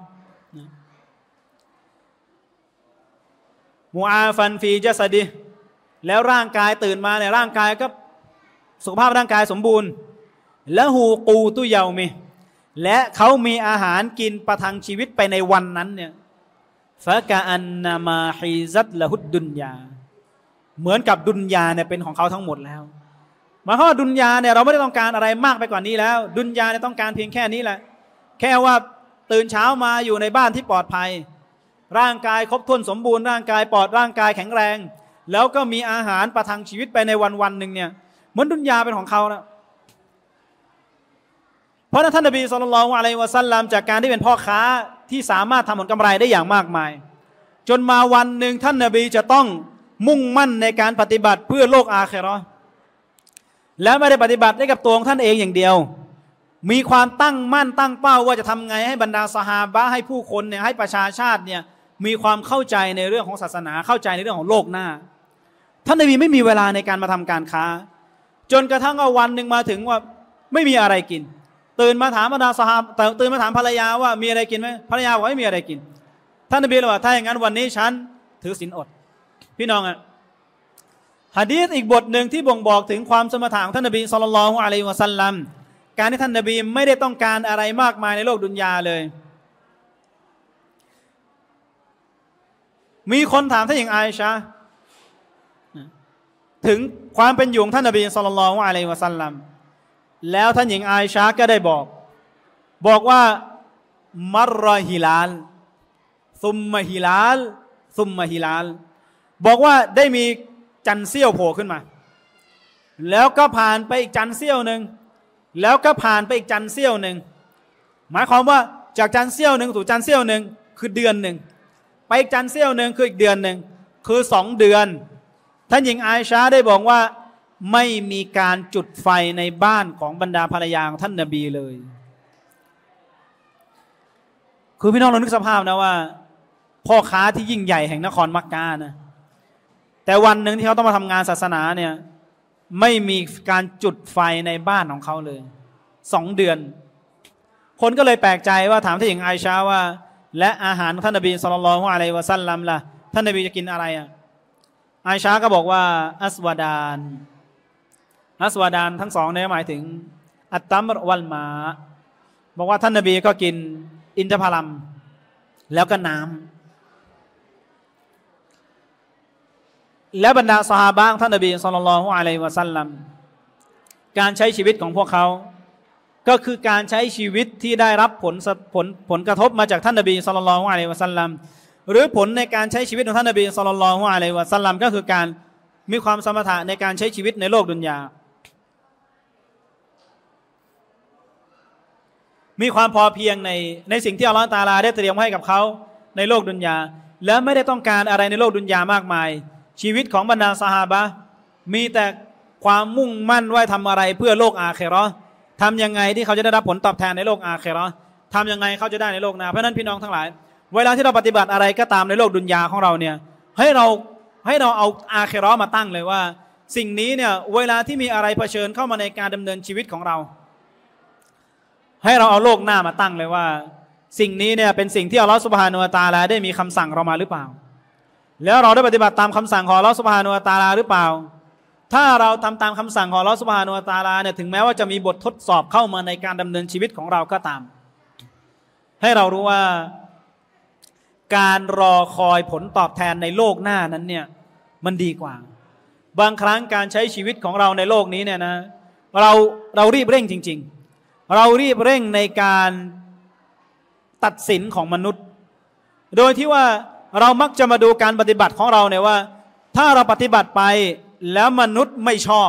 มูอาฟันฟีจัสดิแล้วร่างกายตื่นมาเนี่ยร่างกายก็สุขภาพร่างกายสมบูรณ์และหูกูตุเยามีและเขามีอาหารกินประทังชีวิตไปในวันนั้นเนี่ยฟะกะอันนามาฮิซัตละฮุดดุนยาเหมือนกับดุนยาเนี่ยเป็นของเขาทั้งหมดแล้วหมายความว่าดุนยาเนี่ยเราไม่ได้ต้องการอะไรมากไปกว่านี้แล้วดุนยาเนี่ยต้องการเพียงแค่นี้แหละแค่ว่าตื่นเช้ามาอยู่ในบ้านที่ปลอดภัยร่างกายครบถ้วนสมบูรณ์ร่างกายปลอดร่างกายแข็งแรงแล้วก็มีอาหารประทังชีวิตไปในวันหนึ่งเนี่ยเหมือนดุนยาเป็นของเขานะเพราะนั้นท่านนบีศ็อลลัลลอฮุอะลัยฮิวะซัลลัมจากการที่เป็นพ่อค้าที่สามารถทำผลกำไรได้อย่างมากมายจนมาวันหนึ่งท่านนบีจะต้องมุ่งมั่นในการปฏิบัติเพื่อโลกอาคิเราะห์และไม่ได้ปฏิบัติได้กับตัวของท่านเองอย่างเดียวมีความตั้งมั่นตั้งเป้าว่าจะทำไงให้บรรดาซอฮาบะห์ให้ผู้คนเนี่ยให้ประชาชาติเนี่ยมีความเข้าใจในเรื่องของศาสนาเข้าใจในเรื่องของโลกหน้าท่านนบีไม่มีเวลาในการมาทำการค้าจนกระทั่งวันหนึ่งมาถึงว่าไม่มีอะไรกินตื่นมาถามบรรดาซอฮาบะห์ตื่นมาถามภรรยาว่ามีอะไรกินไหมภรรยาบอกไม่มีอะไรกินท่านนบีเลยว่าถ้าอย่างนั้นวันนี้ฉันถือศีลอดพี่น้องอะหะดีษอีกบทหนึ่งที่บ่งบอกถึงความสมถะของท่านนบีศ็อลลัลลอฮุอะลัยฮิวะซัลลัมการที่ท่านนบีไม่ได้ต้องการอะไรมากมายในโลกดุนยาเลยมีคนถามท่านหญิงอาอิชะห์ถึงความเป็นอยู่ของท่านนบีศ็อลลัลลอฮุอะลัยฮิวะซัลลัมแล้วท่านหญิงอาอิชะห์ก็ได้บอกว่ามัรรอฮิลาลซุมมะฮิลาลซุมมะฮิลาลบอกว่าได้มีจันทร์เสี้ยวโผล่ขึ้นมาแล้วก็ผ่านไปอีกจันทร์เสี้ยวหนึ่งแล้วก็ผ่านไปอีกจันทร์เสี้ยวหนึ่งหมายความว่าจากจันทร์เสี้ยวหนึ่งสู่จันทร์เสี้ยวหนึ่งคือเดือนหนึ่งไปอีกจันทร์เสี้ยวหนึ่งคืออีกเดือนหนึ่งคือ2 เดือนท่านหญิงอาอิชะห์ได้บอกว่าไม่มีการจุดไฟในบ้านของบรรดาภรรยาของท่านนบีเลยคือพี่น้องเรานึกสภาพนะว่าพ่อค้าที่ยิ่งใหญ่แห่งนครมักกะนะแต่วันหนึ่งที่เขาต้องมาทำงานศาสนาเนี่ยไม่มีการจุดไฟในบ้านของเขาเลย2 เดือนคนก็เลยแปลกใจว่าถามท่านหญิงอาอิชะห์ว่าและอาหารของท่านนบีศ็อลลัลลอฮุอะลัยฮิวะซัลลัมล่ะท่านนบีจะกินอะไรอาอิชะห์ก็บอกว่าอัสวาดานทั้งสองเนี่ยหมายถึงอัตตัมรวัลมาบอกว่าท่านนบีก็กินอินทผลัมแล้วก็น้ำและบรรดาซอฮาบะห์ท่านนบีศ็อลลัลลอฮุอะลัยฮิวะซัลลัมการใช้ชีวิตของพวกเขาก็คือการใช้ชีวิตที่ได้รับผลกระทบมาจากท่านนบีศ็อลลัลลอฮุอะลัยฮิวะซัลลัมหรือผลในการใช้ชีวิตของท่านนบีศ็อลลัลลอฮุอะลัยฮิวะซัลลัมก็คือการมีความสมถะในการใช้ชีวิตในโลกดุนยามีความพอเพียงในสิ่งที่อัลเลาะห์ตะอาลาได้เตรียมให้กับเขาในโลกดุนยาและไม่ได้ต้องการอะไรในโลกดุนยามากมายชีวิตของบรรดาซอฮาบะห์มีแต่ความมุ่งมั่นว่าทำอะไรเพื่อโลกอาคิเราะห์ทำยังไงที่เขาจะได้รับผลตอบแทนในโลกอาคิเราะห์ทำยังไงเขาจะได้ในโลกหน้าเพราะนั้นพี่น้องทั้งหลายเวลาที่เราปฏิบัติอะไรก็ตามในโลกดุนยาของเราเนี่ยให้เราเอาอาคิเราะห์มาตั้งเลยว่าสิ่งนี้เนี่ยเวลาที่มีอะไรเผชิญเข้ามาในการดำเนินชีวิตของเราให้เราเอาโลกหน้ามาตั้งเลยว่าสิ่งนี้เนี่ยเป็นสิ่งที่อัลลอฮฺซุบฮานะฮูวะตะอาลาได้มีคำสั่งเรามาหรือเปล่าแล้วเราได้ปฏิบัติตามคำสั่งของอัลลอฮฺซุบฮานะฮูวะตะอาลาหรือเปล่าถ้าเราทำตามคำสั่งของอัลลอฮฺซุบฮานะฮูวะตะอาลาเนี่ยถึงแม้ว่าจะมีบททดสอบเข้ามาในการดำเนินชีวิตของเราก็ตามให้เรารู้ว่าการรอคอยผลตอบแทนในโลกหน้านั้นเนี่ยมันดีกว่าบางครั้งการใช้ชีวิตของเราในโลกนี้เนี่ยนะเรารีบเร่งจริงๆเรารีบเร่งในการตัดสินของมนุษย์โดยที่ว่าเรามักจะมาดูการปฏิบัติของเราเนี่ยว่าถ้าเราปฏิบัติไปแล้วมนุษย์ไม่ชอบ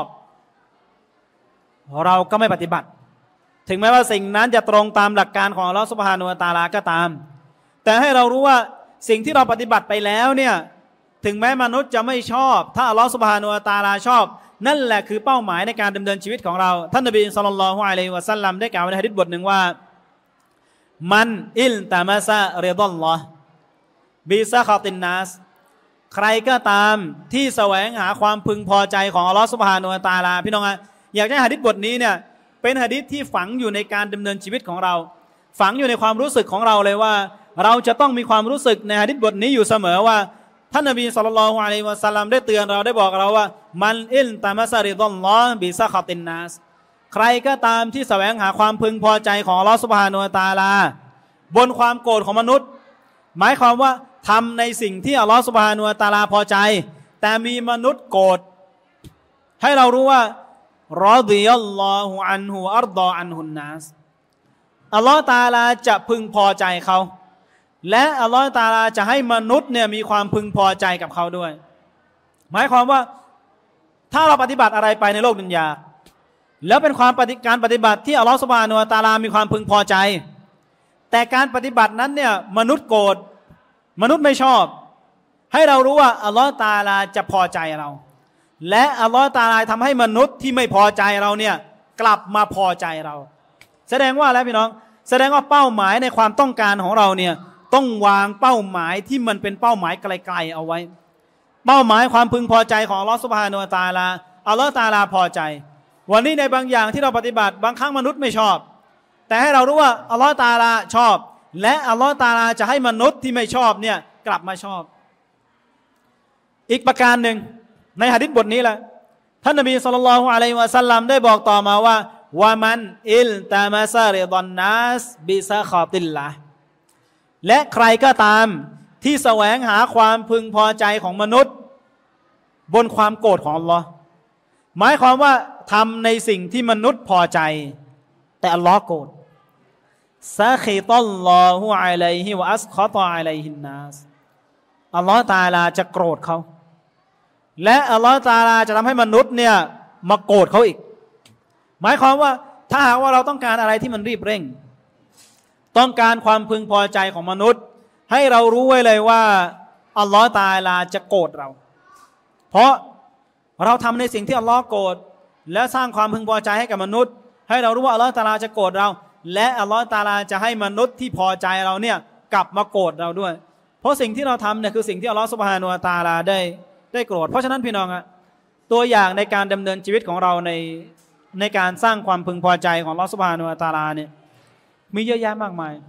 เราก็ไม่ปฏิบัติถึงแม้ว่าสิ่งนั้นจะตรงตามหลักการของอัลเลาะห์ซุบฮานะฮูวะตะอาลาก็ตามแต่ให้เรารู้ว่าสิ่งที่เราปฏิบัติไปแล้วเนี่ยถึงแม้มนุษย์จะไม่ชอบถ้าอัลเลาะห์ซุบฮานะฮูวะตะอาลาชอบนั่นแหละคือเป้าหมายในการดำเนินชีวิตของเราท่านนบีศ็อลลัลลอฮุอะลัยฮิวะซัลลัมได้กล่าวในหะดีษบทหนึ่งว่ามันอิลตะมะซะริฎอลลอฮ์บิซะคอตินนัสใครก็ตามที่แสวงหาความพึงพอใจของอัลเลาะห์ซุบฮานะฮูวะตะอาลาพี่น้องอยากให้หะดีษบทนี้เนี่ยเป็นหะดีษที่ฝังอยู่ในการดำเนินชีวิตของเราฝังอยู่ในความรู้สึกของเราเลยว่าเราจะต้องมีความรู้สึกในหะดีษบทนี้อยู่เสมอว่าท่านนบีศ็อลลัลลอฮุอะลัยฮิวะซัลลัมได้เตือนเราได้บอกเราว่ามันอิลตะมะซะริฎอลลอฮ์บิซะคอตินนัสใครก็ตามที่แสวงหาความพึงพอใจของอัลเลาะห์ซุบฮานะฮูวะตะอาลาบนความโกรธของมนุษย์หมายความว่าทำในสิ่งที่อัลเลาะห์ซุบฮานะฮูวะตะอาลาพอใจแต่มีมนุษย์โกรธให้เรารู้ว่ารอฎิยัลลอฮุอันฮุอัรฎออันฮุนนัสอัลเลาะห์ตะอาลาจะพึงพอใจเขาและอัลเลาะห์ตะอาลาจะให้มนุษย์เนี่ยมีความพึงพอใจกับเขาด้วยหมายความว่าถ้าเราปฏิบัติอะไรไปในโลกดุนยาแล้วเป็นการปฏิบัติที่อัลเลาะห์ซุบฮานะฮูวะตะอาลามีความพึงพอใจแต่การปฏิบัตินั้นเนี่ยมนุษย์โกรธมนุษย์ไม่ชอบให้เรารู้ว่าอัลเลาะห์ตะอาลาจะพอใจเราและอัลเลาะห์ตะอาลาทำให้มนุษย์ที่ไม่พอใจเราเนี่ยกลับมาพอใจเราแสดงว่าแล้วพี่น้องแสดงว่าเป้าหมายในความต้องการของเราเนี่ยต้องวางเป้าหมายที่มันเป็นเป้าหมายไกลๆเอาไว้เป้าหมายความพึงพอใจของอัลเลาะห์ซุบฮานะฮูวะตะอาลาอัลเลาะห์ตะอาลาพอใจวันนี้ในบางอย่างที่เราปฏิบัติบางครั้งมนุษย์ไม่ชอบแต่ให้เรารู้ว่าอัลเลาะห์ตะอาลาชอบและอัลเลาะห์ตะอาลาจะให้มนุษย์ที่ไม่ชอบเนี่ยกลับมาชอบอีกประการหนึ่งในหะดีษบทนี้แหละท่านนบีศ็อลลัลลอฮุอะลัยฮิวะซัลลัมได้บอกต่อมาว่าวะมันอิลตะมะซะริฎอนนัสบิซะคอติลละและใครก็ตามที่แสวงหาความพึงพอใจของมนุษย์บนความโกรธของอัลลอฮ์หมายความว่าทำในสิ่งที่มนุษย์พอใจแต่อัลลอฮ์โกรธซะคิตัลลอฮุอะลัยฮิวะอัสคอตอะลัยฮินนัสอัลลอฮ์ตะอาลาจะโกรธเขาและอัลลอฮ์ตะอาลาจะทำให้มนุษย์เนี่ยมาโกรธเขาอีกหมายความว่าถ้าหากว่าเราต้องการอะไรที่มันรีบเร่งต้องการความพึงพอใจของมนุษย์ให้เรารู้ไว้เลยว่าอัลลอฮ์ตะอาลาจะโกรธเราเพราะเราทำในสิ่งที่อัลลอฮ์โกรธและสร้างความพึงพอใจให้กับมนุษย์ให้เรารู้ว่าอัลลอฮ์ตะอาลาจะโกรธเราและอัลลอฮ์ตะอาลาจะให้มนุษย์ที่พอใจเราเนี่ยกลับมาโกรธเราด้วยเพราะสิ่งที่เราทำเนี่ยคือสิ่งที่อัลลอฮ์ซุบฮานะฮูวะตะอาลาได้โกรธเพราะฉะนั้นพี่น้องอะตัวอย่างในการดำเนินชีวิตของเราในการสร้างความพึงพอใจของอัลลอฮ์ซุบฮานะฮูวะตะอาลาเนี่ยมีเยอะแยะมากมาย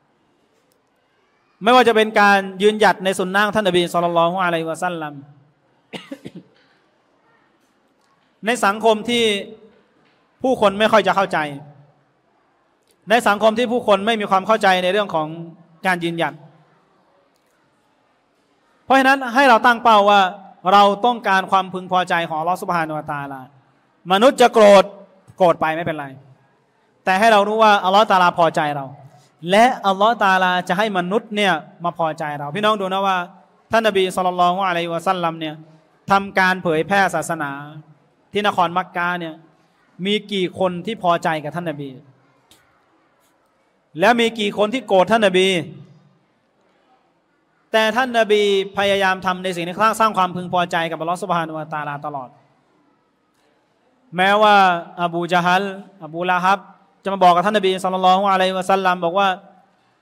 ไม่ว่าจะเป็นการยืนหยัดในสุนนะท่านนบีศ็อลลัลลอฮุอะลัยฮิวะซัลลัมในสังคมที่ผู้คนไม่ค่อยจะเข้าใจในสังคมที่ผู้คนไม่มีความเข้าใจในเรื่องของการยืนหยัดเพราะฉะนั้นให้เราตั้งเป้าว่าเราต้องการความพึงพอใจของอัลเลาะห์ซุบฮานะฮูวะตะอาลามนุษย์จะโกรธไปไม่เป็นไรแต่ให้เรารู้ว่าอัลเลาะห์ตะอาลาพอใจเราและอัลเลาะห์ตะอาลาจะให้มนุษย์เนี่ยมาพอใจเราพี่น้องดูนะว่าท่านนบีศ็อลลัลลอฮุอะลัยฮิวะซัลลัมเนี่ยทำการเผยแพร่ศาสนาที่นครมักกะเนี่ยมีกี่คนที่พอใจกับท่านนบีแล้วมีกี่คนที่โกรธท่านนบีแต่ท่านนบีพยายามทำในสิ่งที่สร้างความพึงพอใจกับอัลเลาะห์ซุบฮานะฮูวะตะอาลาตลอดแม้ว่าอบูญะฮัลอบูละฮับจะมาบอกกับท่านนบีศ็อลลัลลอฮุอะลัยฮิวะซัลลัมบอกว่า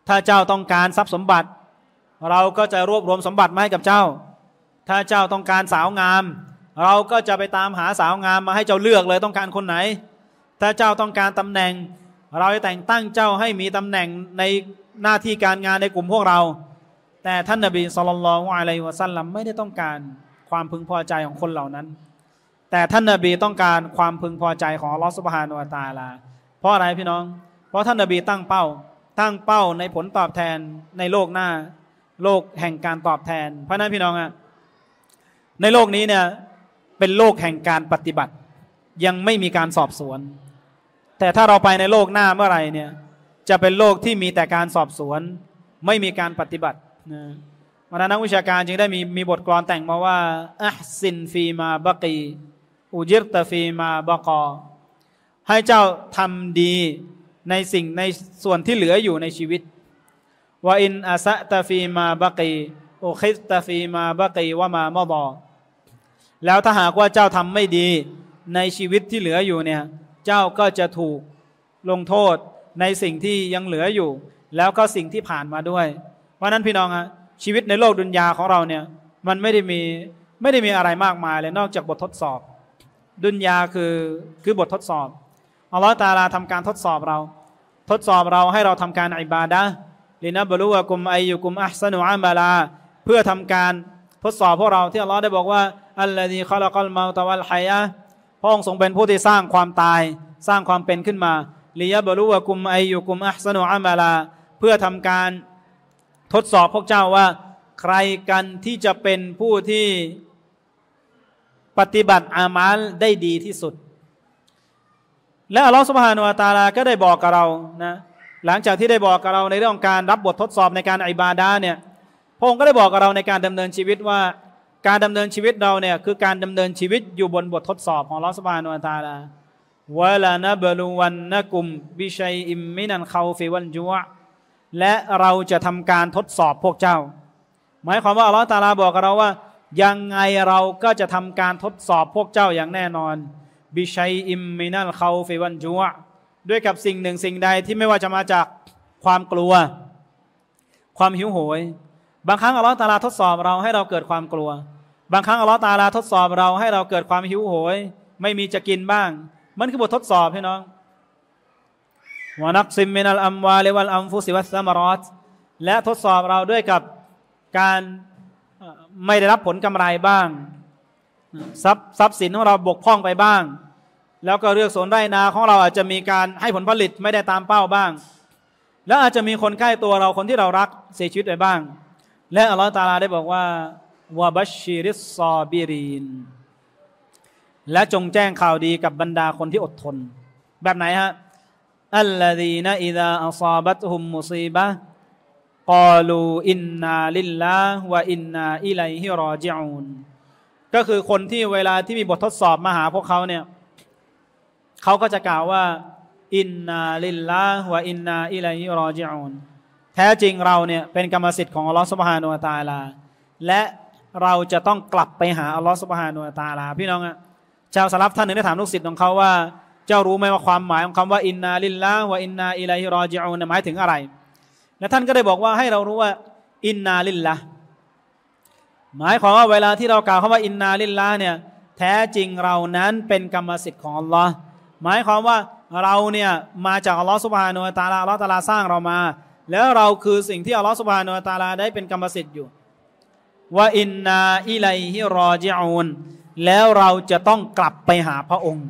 ถ้าเจ้าต้องการทรัพย์สมบัติเราก็จะรวบรวมสมบัติมาให้กับเจ้าถ้าเจ้าต้องการสาวงามเราก็จะไปตามหาสาวงามมาให้เจ้าเลือกเลยต้องการคนไหนถ้าเจ้าต้องการตำแหน่งเราจะแต่งตั้งเจ้าให้มีตำแหน่งในหน้าที่การงานในกลุ่มพวกเราแต่ท่านนบีศ็อลลัลลอฮุอะลัยฮิวะซัลลัมไม่ได้ต้องการความพึงพอใจของคนเหล่านั้นแต่ท่านนบีต้องการความพึงพอใจของอัลเลาะห์ซุบฮานะฮูวะตะอาลาเพราะอะไรพี่น้องเพราะท่านนบีตั้งเป้าในผลตอบแทนในโลกหน้าโลกแห่งการตอบแทนเพราะนั้นพี่น้องอะในโลกนี้เนี่ยเป็นโลกแห่งการปฏิบัติยังไม่มีการสอบสวนแต่ถ้าเราไปในโลกหน้าเมื่อไหร่เนี่ยจะเป็นโลกที่มีแต่การสอบสวนไม่มีการปฏิบัตินะวันนั้นนักวิชาการจึงได้มีบทกลอนแต่งมาว่าอัห์ซินฟีมาบะกีอุจิรตะฟีมาบะกอให้เจ้าทำดีในสิ่งในส่วนที่เหลืออยู่ในชีวิตว่าอินอาซะตะฟีมาบะกีอุคิสตะฟีมาบะกีวะมามะฎอแล้วถ้าหากว่าเจ้าทำไม่ดีในชีวิตที่เหลืออยู่เนี่ยเจ้าก็จะถูกลงโทษในสิ่งที่ยังเหลืออยู่แล้วก็สิ่งที่ผ่านมาด้วยเพราะนั้นพี่น้องฮะชีวิตในโลกดุนยาของเราเนี่ยมันไม่ได้มีอะไรมากมายเลยนอกจากบททดสอบดุนยาคือบททดสอบอัลลอฮฺตะอาลาทำการทดสอบเราให้เราทำการอิบาดะห์ลินะบลุวะกุมอัยยุกุมอัห์ซะนุอะมะลาเพื่อทำการทดสอบพวกเราที่อัลลอฮฺได้บอกว่าอัลลซีคอละกัลเมาตะวัลฮัยะห์พระองค์ทรงเป็นผู้ที่สร้างความตายสร้างความเป็นขึ้นมาลิยะบลุวะกุมอัยยุกุมอัห์ซะนุอะมะลาเพื่อทำการทดสอบพวกเจ้าว่าใครกันที่จะเป็นผู้ที่ปฏิบัติอามัลได้ดีที่สุดและอัลลอฮฺซุบฮานะฮูวะตะอาลาก็ได้บอกกับเรานะหลังจากที่ได้บอกกับเราในเรื่องการรับบททดสอบในการอิบาดะห์เนี่ยพระองค์ก็ได้บอกกับเราในการดำเนินชีวิตว่าการดำเนินชีวิตเราเนี่ยคือการดำเนินชีวิตอยู่บนบททดสอบของอัลลอฮฺซุบฮานะฮูวะตะอาลาวะลานะบลุวันนะกุมบิชัยอิมมินัลคอฟิวัลจุอและเราจะทำการทดสอบพวกเจ้าหมายความว่าอัลลอฮฺตะอาลาบอกกับเราว่ายังไงเราก็จะทำการทดสอบพวกเจ้าอย่างแน่นอนบิชัยอิมมินัลคอฟิวัลจุอด้วยกับสิ่งหนึ่งสิ่งใดที่ไม่ว่าจะมาจากความกลัวความหิวโหยบางครั้งอัลลอฮฺตะอาลาทดสอบเราให้เราเกิดความกลัวบางครั้งอัลลอฮฺตะอาลาทดสอบเราให้เราเกิดความหิวโหยไม่มีจะกินบ้างมันคือบททดสอบพี่น้องวะนักซิมมินัลอัมวาลิวัลอัมฟุซิวัสซัมารอตและทดสอบเราด้วยกับการไม่ได้รับผลกำไรบ้างทรัพย์สินของเราบกพร่องไปบ้างแล้วก็เรื่องสวนไร่นาของเราอาจจะมีการให้ผลผลิตไม่ได้ตามเป้าบ้างแล้วอาจจะมีคนใกล้ตัวเราคนที่เรารักเสียชีวิตไปบ้างและอัลลอฮฺตะอาลาได้บอกว่าวะบัชชิริสซอบิรินและจงแจ้งข่าวดีกับบรรดาคนที่อดทนแบบไหนฮะอัลลซีนะอิซาอัศอบัตฮุมมุซีบะฮ์กอลูอินนาลิลลาฮ์วะอินนาอิลัยฮิรอญิอูนก็คือคนที่เวลาที่มีบททดสอบมาหาพวกเขาเนี่ยเขาก็จะกล่าวว่าอินนาลิลลาฮ์วะอินนาอิลัยฮิรอญิอูนแท้จริงเราเนี่ยเป็นกรรมสิทธิ์ของอัลลอฮฺซุบฮานะฮูวะตะอาลาและเราจะต้องกลับไปหาอัลลอฮฺซุบฮานะฮูวะตะอาลาพี่น้องอะชาวสลัฟท่านหนึ่งได้ถามลูกศิษย์ของเขาว่าเจ้ารู้ไหมว่าความหมายของคำว่าอินนาลิลลาฮ์วะอินนาอิลัยฮิรอญิอูนหมายถึงอะไรและท่านก็ได้บอกว่าให้เรารู้ว่าอินนาลิลลาฮ์หมายความว่าเวลาที่เรากล่าวคำว่าอินนาลิลลาฮ์เนี่ยแท้จริงเรานั้นเป็นกรรมสิทธิ์ของอัลลอฮ์หมายความว่าเราเนี่ยมาจากอัลลอฮ์ซุบฮานะฮูวะตะอาลาอัลลอฮ์ตะอาลาสร้างเรามาแล้วเราคือสิ่งที่อัลลอฮ์ซุบฮานะฮูวะตะอาลาได้เป็นกรรมสิทธิ์อยู่วะอินนาอิลัยฮิรอญิอูนแล้วเราจะต้องกลับไปหาพระองค์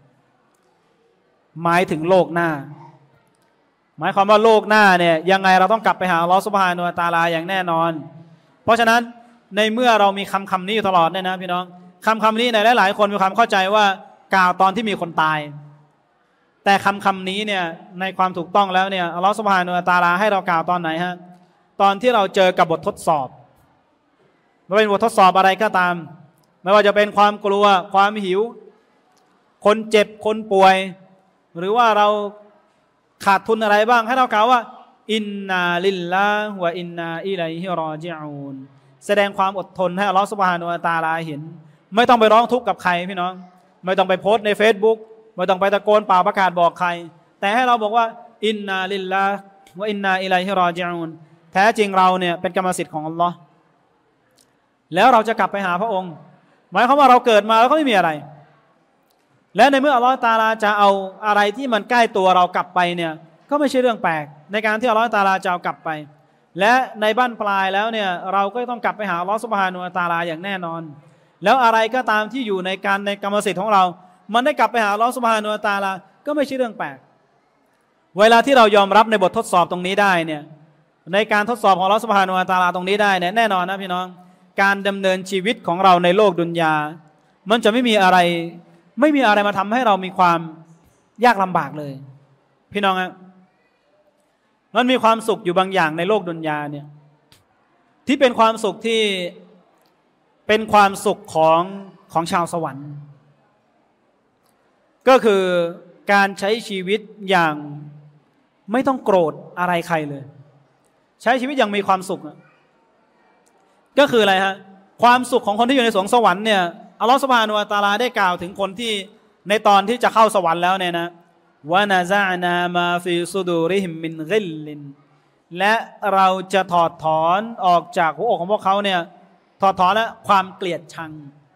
หมายถึงโลกหน้าหมายความว่าโลกหน้าเนี่ยยังไงเราต้องกลับไปหาอัลลอฮฺซุบฮานะฮูวะตะอาลาอย่างแน่นอนเพราะฉะนั้นในเมื่อเรามีคำนี้อยู่ตลอดเนี่ยนะพี่น้องคำนี้ในหลายๆคนมีความเข้าใจว่ากล่าวตอนที่มีคนตายแต่คำนี้เนี่ยในความถูกต้องแล้วเนี่ยอัลลอฮฺซุบฮานะฮูวะตะอาลาให้เรากล่าวตอนไหนฮะตอนที่เราเจอกับบททดสอบไม่เป็นบททดสอบอะไรก็ตามไม่ว่าจะเป็นความกลัวความหิวคนเจ็บคนป่วยหรือว่าเราขาดทุนอะไรบ้างให้เรากล่าวว่าอินนาลิลลาฮ์วะอินนาอิลัยฮิรอญิอูนแสดงความอดทนให้อัลลอฮฺซุบฮานะฮูวะตะอาลาเห็นไม่ต้องไปร้องทุกข์กับใครพี่น้องไม่ต้องไปโพสต์ใน Facebook ไม่ต้องไปตะโกนเป่าประกาศบอกใครแต่ให้เราบอกว่าอินนาลิลลาฮ์วะอินนาอิลัยฮิรอญิอูนแท้จริงเราเนี่ยเป็นกรรมสิทธิ์ของอัลลอฮ์แล้วเราจะกลับไปหาพระองค์หมายความว่าเราเกิดมาแล้วก็ไม่มีอะไรและในเมื่ออัลลอฮ์ตะอาลาจะเอาอะไรที่มันใกล้ตัวเรากลับไปเนี่ยก็ไม่ใช่เรื่องแปลกในการที่อัลลอฮ์ตะอาลาจะเอากลับไปและในบั้นปลายแล้วเนี่ยเราก็ต้องกลับไปหาอัลลอฮ์ซุบฮานะฮูวะตะอาลาอย่างแน่นอนแล้วอะไรก็ตามที่อยู่ในกรรมสิทธิ์ของเรามันได้กลับไปหาอัลลอฮ์ซุบฮานะฮูวะตะอาลาก็ไม่ใช่เรื่องแปลกเวลาที่เรายอมรับในบททดสอบตรงนี้ได้เนี่ยในการทดสอบของอัลลอฮ์ซุบฮานะฮูวะตะอาลาตรงนี้ได้เนี่ยแน่นอนนะพี่น้องการดำเนินชีวิตของเราในโลกดุนยามันจะไม่มีอะไรมาทำให้เรามีความยากลำบากเลยพี่น้องครับมันมีความสุขอยู่บางอย่างในโลกดุนยาเนี่ยที่เป็นความสุขที่เป็นความสุขของชาวสวรรค์ก็คือการใช้ชีวิตอย่างไม่ต้องโกรธอะไรใครเลยใช้ชีวิตอย่างมีความสุขก็คืออะไรฮะความสุขของคนที่อยู่ในสวงสวรรค์เนี่ยอัลลอฮฺซุบฮานะฮูวะตะอาลาได้กล่าวถึงคนที่ในตอนที่จะเข้าสวรรค์แล้วเนี่ยนะวะนะซะอ์นามาฟีซุดูริฮิมมินกิลลินและเราจะถอดถอนออกจากหัวอกของพวกเขาเนี่ยถอดถอนและความเกลียดชัง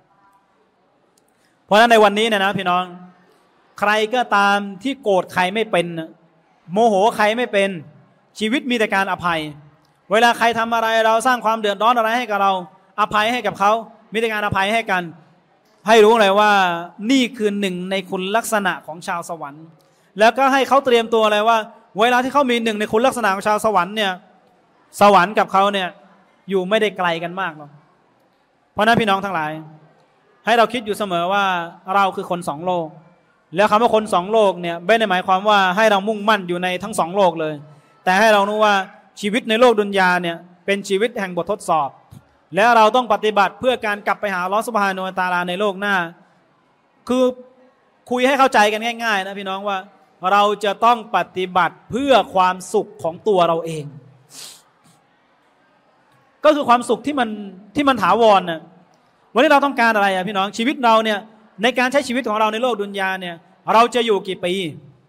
เพราะฉะนั้นในวันนี้เนี่ยนะพี่น้องใครก็ตามที่โกรธใครไม่เป็นโมโหใครไม่เป็นชีวิตมีแต่การอภัยเวลาใครทำอะไรเราสร้างความเดือดร้อนอะไรให้กับเราอภัยให้กับเขามีแต่การอภัยให้กันให้รู้เลยว่านี่คือหนึ่งในคุณลักษณะของชาวสวรรค์แล้วก็ให้เขาเตรียมตัวเลยว่าเวลาที่เขามีหนึ่งในคุณลักษณะของชาวสวรรค์เนี่ยสวรรค์กับเขาเนี่ยอยู่ไม่ได้ไกลกันมากหรอกเพราะนั้นพี่น้องทั้งหลายให้เราคิดอยู่เสมอว่าเราคือคนสองโลกแล้วคำว่าคนสองโลกเนี่ยไม่ได้หมายความว่าให้เรามุ่งมั่นอยู่ในทั้งสองโลกเลยแต่ให้เรารู้ว่าชีวิตในโลกดุนยาเนี่ยเป็นชีวิตแห่งบททดสอบแล้วเราต้องปฏิบัติเพื่อการกลับไปหาอัลเลาะห์ซุบฮานะฮูวะตะอาลาในโลกหน้าคือคุยให้เข้าใจกันง่ายๆนะพี่น้องว่าเราจะต้องปฏิบัติเพื่อความสุขของตัวเราเองก็คือความสุขที่มันถาวรน่ะวันนี้เราต้องการอะไรอ่ะพี่น้องชีวิตเราเนี่ยในการใช้ชีวิตของเราในโลกดุนยาเนี่ยเราจะอยู่กี่ปี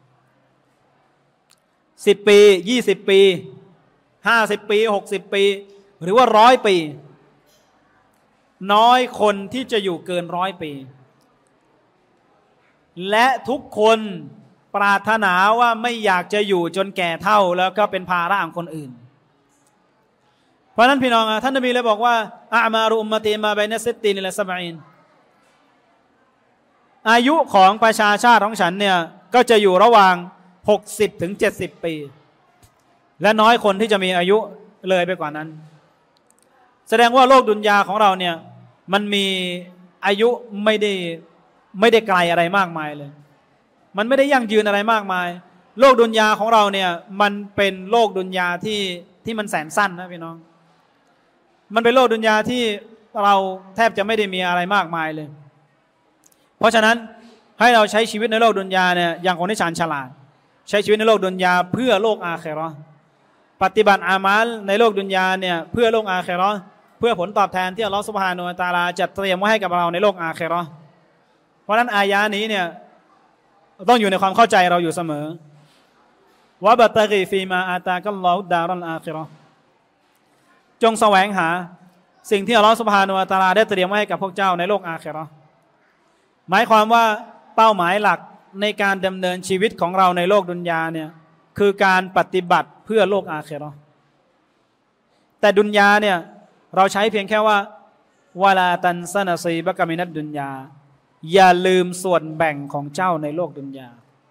10 ปี20 ปี50 ปี60 ปีหรือว่า100 ปีน้อยคนที่จะอยู่เกิน100 ปีและทุกคนปรารถนาว่าไม่อยากจะอยู่จนแก่เฒ่าแล้วก็เป็นภาระของคนอื่นเพราะนั้นพี่น้องท่านนบีเลยบอกว่าอะมารุอุมมะตีมาบัยนะซิตตีนอิลา70อายุของประชาชาติของฉันเนี่ยก็จะอยู่ระหว่าง60 ถึง 70 ปีและน้อยคนที่จะมีอายุเลยไปกว่านั้นแสดงว่าโลกดุนยาของเราเนี่ยมันมีอายุไม่ได้ไกลอะไรมากมายเลยมันไม่ได้ยั่งยืนอะไรมากมายโลกดุนยาของเราเนี่ยมันเป็นโลกดุนยาที่มันแสนสั้นนะพี่น้องมันเป็นโลกดุนยาที่เราแทบจะไม่ได้มีอะไรมากมายเลยเพราะฉะนั้นให้เราใช้ชีวิตในโลกดุนยาเนี่ยอย่างคนที่ชาญฉลาดใช้ชีวิตในโลกดุนยาเพื่อโลกอาคิเราะห์ปฏิบัติอามัลในโลกดุนยาเนี่ยเพื่อโลกอาคิเราะห์เพื่อผลตอบแทนที่อัลเลาะห์ซุบฮานะฮูวะตะอาลาจัดเตรียมไว้ให้กับเราในโลกอาคิเราะห์เพราะฉะนั้นอายะนี้เนี่ยต้องอยู่ในความเข้าใจเราอยู่เสมอวะบัตกิฟีมาอาตากัลลอฮุดารัลอาคิเราะห์จงแสวงหาสิ่งที่อัลเลาะห์ซุบฮานะฮูวะตะอาลาได้เตรียมไว้ให้กับพวกเจ้าในโลกอาคิเราะห์หมายความว่าเป้าหมายหลักในการดำเนินชีวิตของเราในโลกดุนยาเนี่ยคือการปฏิบัติเพื่อโลกอาคิเราะห์แต่ดุนยาเนี่ยเราใช้เพียงแค่ว่าวะลาตันซะนะซีบะกะมินัดดุนยาอย่าลืมส่วนแบ่งของเจ้าในโลกดุนยา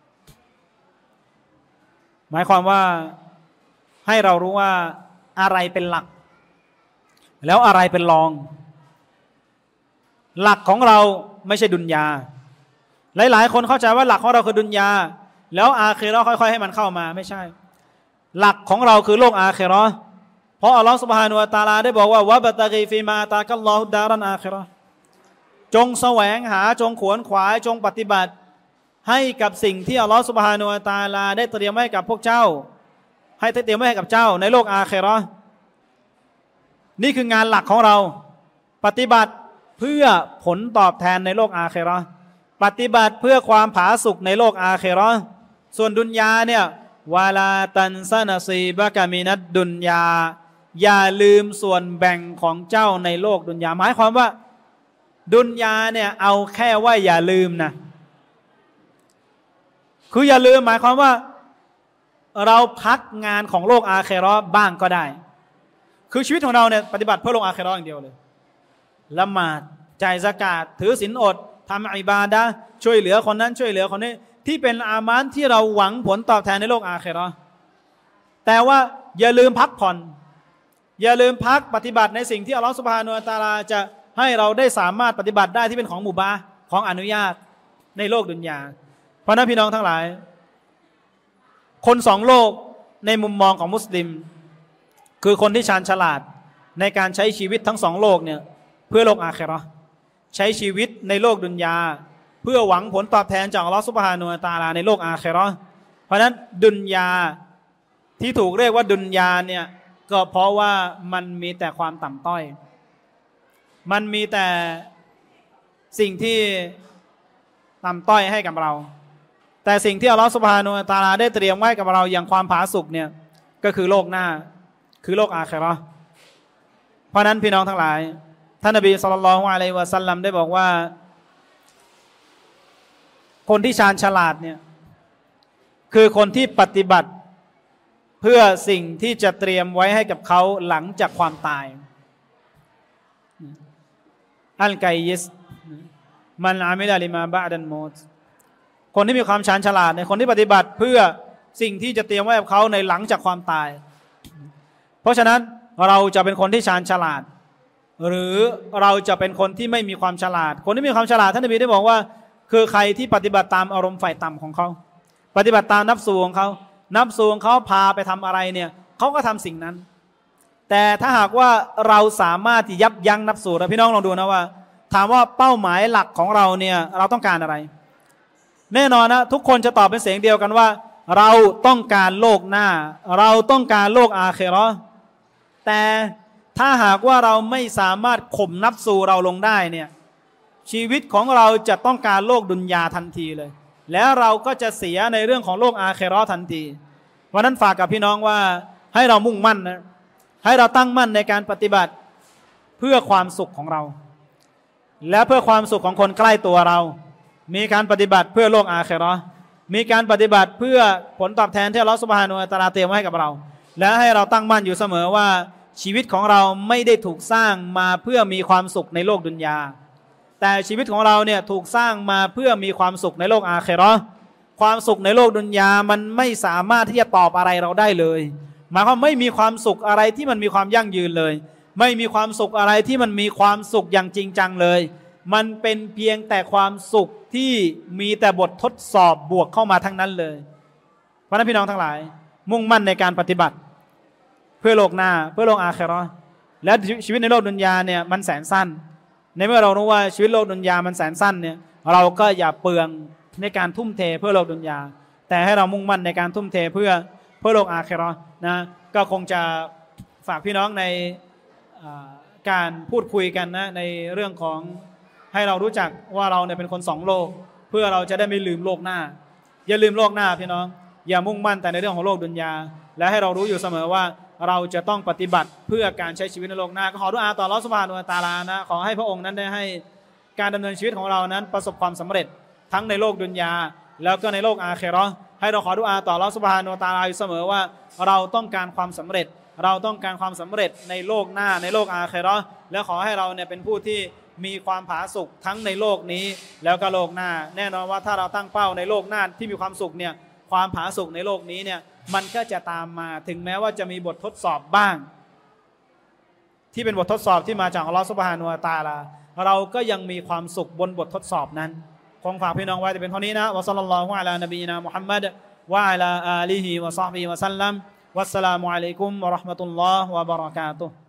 หมายความว่าให้เรารู้ว่าอะไรเป็นหลักแล้วอะไรเป็นรองหลักของเราไม่ใช่ดุนยาหลายๆคนเข้าใจว่าหลักของเราคือดุนยาแล้วอาคิเราะห์ค่อยๆให้มันเข้ามาไม่ใช่หลักของเราคือโลกอาคิเราะห์เพราะอัลลอฮฺซุบฮานะฮูวะตะอาลาได้บอกว่าวะบัตกิฟีมาตากัลลอฮุดารันอาคิเราะห์จงแสวงหาจงขวนขวายจงปฏิบัติให้กับสิ่งที่อัลลอฮฺซุบฮานะฮูวะตะอาลาได้เตรียมไว้กับพวกเจ้าให้เตรียมไว้ให้กับเจ้าในโลกอาคิเราะห์นี่คืองานหลักของเราปฏิบัติเพื่อผลตอบแทนในโลกอาคิเราะห์ปฏิบัติเพื่อความผาสุกในโลกอาคิเราะห์ส่วนดุนยาเนี่ยววาลาตันซานาซีบะกามินัดดุนยาอย่าลืมส่วนแบ่งของเจ้าในโลกดุนยาหมายความว่าดุนยาเนี่ยเอาแค่ว่าอย่าลืมนะคืออย่าลืมหมายความว่าเราพักงานของโลกอาเคเราะห์บ้างก็ได้คือชีวิตของเราเนี่ยปฏิบัติเพื่อโลกอาเคเราะห์อย่างเดียวเลยละหมาดจ่ายซะกาตถือศีลอดทำอิบาดะห์ช่วยเหลือคนนั้นช่วยเหลือคนนี้ที่เป็นอามานที่เราหวังผลตอบแทนในโลกอาเคเราะห์แต่ว่าอย่าลืมพักผ่อนอย่าลืมพักปฏิบัติในสิ่งที่อัลลอฮฺซุบฮานะฮูวะตะอาลาจะให้เราได้สามารถปฏิบัติได้ที่เป็นของมุบาห์ของอนุญาตในโลกดุนยาเพราะนั้นพี่น้องทั้งหลายคนสองโลกในมุมมองของมุสลิมคือคนที่ชาญฉลาดในการใช้ชีวิตทั้งสองโลกเนี่ยเพื่อโลกอาคิเราะห์ใช้ชีวิตในโลกดุนยาเพื่อหวังผลตอบแทนจากอัลลอฮฺซุบฮานะฮูวะตะอาลาในโลกอาคิเราะห์เพราะฉะนั้นดุนยาที่ถูกเรียกว่าดุนยาเนี่ยก็เพราะว่ามันมีแต่ความต่ำต้อยมันมีแต่สิ่งที่ต่ำต้อยให้กับเราแต่สิ่งที่อัลลอฮฺซุบฮานะฮูวะตะอาลาได้เตรียมไว้กับเราอย่างความผาสุกเนี่ยก็คือโลกหน้าคือโลกอาคิเราะห์เพราะนั้นพี่น้องทั้งหลายท่านนบีศ็อลลัลลอฮุอะลัยฮิวะซัลลัมได้บอกว่าคนที่ชาญฉลาดเนี่ยคือคนที่ปฏิบัติเพื่อสิ่งที่จะเตรียมไว้ให้กับเขาหลังจากความตายอัลไกยิสมันอามิลาลิมาบะดันมอตคนที่มีความชาญฉลาดในคนที่ปฏิบัติเพื่อสิ่งที่จะเตรียมไว้กับเขาในหลังจากความตายเพราะฉะนั้นเราจะเป็นคนที่ชาญฉลาดหรือเราจะเป็นคนที่ไม่มีความฉลาดคนที่มีความฉลาดท่านนบีได้บอกว่าคือใครที่ปฏิบัติตามอารมณ์ฝ่ายต่ำของเขาปฏิบัติตามนัฟซูของเขานัฟซูของเขาพาไปทำอะไรเนี่ยเขาก็ทำสิ่งนั้นแต่ถ้าหากว่าเราสามารถที่ยับยั้งนัฟซูแล้วพี่น้องลองดูนะว่าถามว่าเป้าหมายหลักของเราเนี่ยเราต้องการอะไรแน่นอนนะทุกคนจะตอบเป็นเสียงเดียวกันว่าเราต้องการโลกหน้าเราต้องการโลกอาคิเราะห์แต่ถ้าหากว่าเราไม่สามารถข่มนัฟซูเราลงได้เนี่ยชีวิตของเราจะต้องการโลกดุนยาทันทีเลยแล้วเราก็จะเสียในเรื่องของโลกอาคิเราะห์ทันทีเพราะนั้นฝากกับพี่น้องว่าให้เรามุ่งมั่นนะให้เราตั้งมั่นในการปฏิบัติเพื่อความสุขของเราและเพื่อความสุขของคนใกล้ตัวเรามีการปฏิบัติเพื่อโลกอาคิเราะห์มีการปฏิบัติเพื่อผลตอบแทนที่อัลเลาะห์ซุบฮานะฮูวะตะอาลาเตรียมไว้ให้กับเราและให้เราตั้งมั่นอยู่เสมอว่าชีวิตของเราไม่ได้ถูกสร้างมาเพื่อมีความสุขในโลกดุนยาแต่ชีวิตของเราเนี่ยถูกสร้างมาเพื่อมีความสุขในโลกอาคิเราะห์ความสุขในโลกดุนยามันไม่สามารถที่จะตอบอะไรเราได้เลยหมายความไม่มีความสุขอะไรที่มันมีความยั่งยืนเลยไม่มีความสุขอะไรที่มันมีความสุขอย่างจริงจังเลยมันเป็นเพียงแต่ความสุขที่มีแต่บททดสอบบวกเข้ามาทั้งนั้นเลยเพราะนั้นพี่น้องทั้งหลายมุ่งมั่นในการปฏิบัติเพื่อโลกหน้าเพื่อโลกอาคิเราะห์และชีวิตในโลกดุนยาเนี่ยมันแสนสั้นในเมื่อเรารู้ว่าชีวิตโลกดุนยามันแสนสั้นเนี่ยเราก็อย่าเปลืองในการทุ่มเทเพื่อโลกดุนยาแต่ให้เรามุ่งมั่นในการทุ่มเทเพื่อโลกอาคิเราะห์นะก็คงจะฝากพี่น้องในการพูดคุยกันนะในเรื่องของให้เรารู้จักว่าเราเนี่ยเป็นคนสองโลกเพื่อเราจะได้ไม่ลืมโลกหน้าอย่าลืมโลกหน้าพี่น้องอย่ามุ่งมั่นแต่ในเรื่องของโลกดุนยาและให้เรารู้อยู่เสมอว่าเราจะต้องปฏิบัติเพื่อการใช้ชีวิตในโลกหน้าก็ขอดุอาต่ออัลเลาะห์ซุบฮานะฮูวะตะอาลานะขอให้พระองค์นั้นได้ให้การดำเนินชีวิตของเรานั้นประสบความสำเร็จทั้งในโลกดุนยาแล้วก็ในโลกอาคิเราะห์ให้เราขอดุอาต่ออัลเลาะห์ซุบฮานะฮูวะตะอาลาอยู่เสมอว่าเราต้องการความสำเร็จเราต้องการความสำเร็จในโลกหน้าในโลกอาคิเราะห์และขอให้เราเนี่ยเป็นผู้ที่มีความผาสุกทั้งในโลกนี้แล้วก็โลกหน้าแน่นอนว่าถ้าเราตั้งเป้าในโลกหน้าที่มีความสุขเนี่ยความผาสุกในโลกนี้เนี่ยมันก็จะตามมาถึงแม้ว่าจะมีบททดสอบบ้างที่เป็นบททดสอบที่มาจากอัลเลาะห์ซุบฮานะฮูวะตะอาลาเราก็ยังมีความสุขบนบททดสอบนั้นคงฝากพี่น้องไว้แต่เป็นเท่านี้นะวะศ็อลลัลลอฮุอะลานบีนามุฮัมมัดวะอะลาอาลิฮิวะศอฮบิฮิวะซัลลัมวัสสลามุอะลัยกุมวะเราะห์มะตุลลอฮ์วะบะเราะกาตุฮ์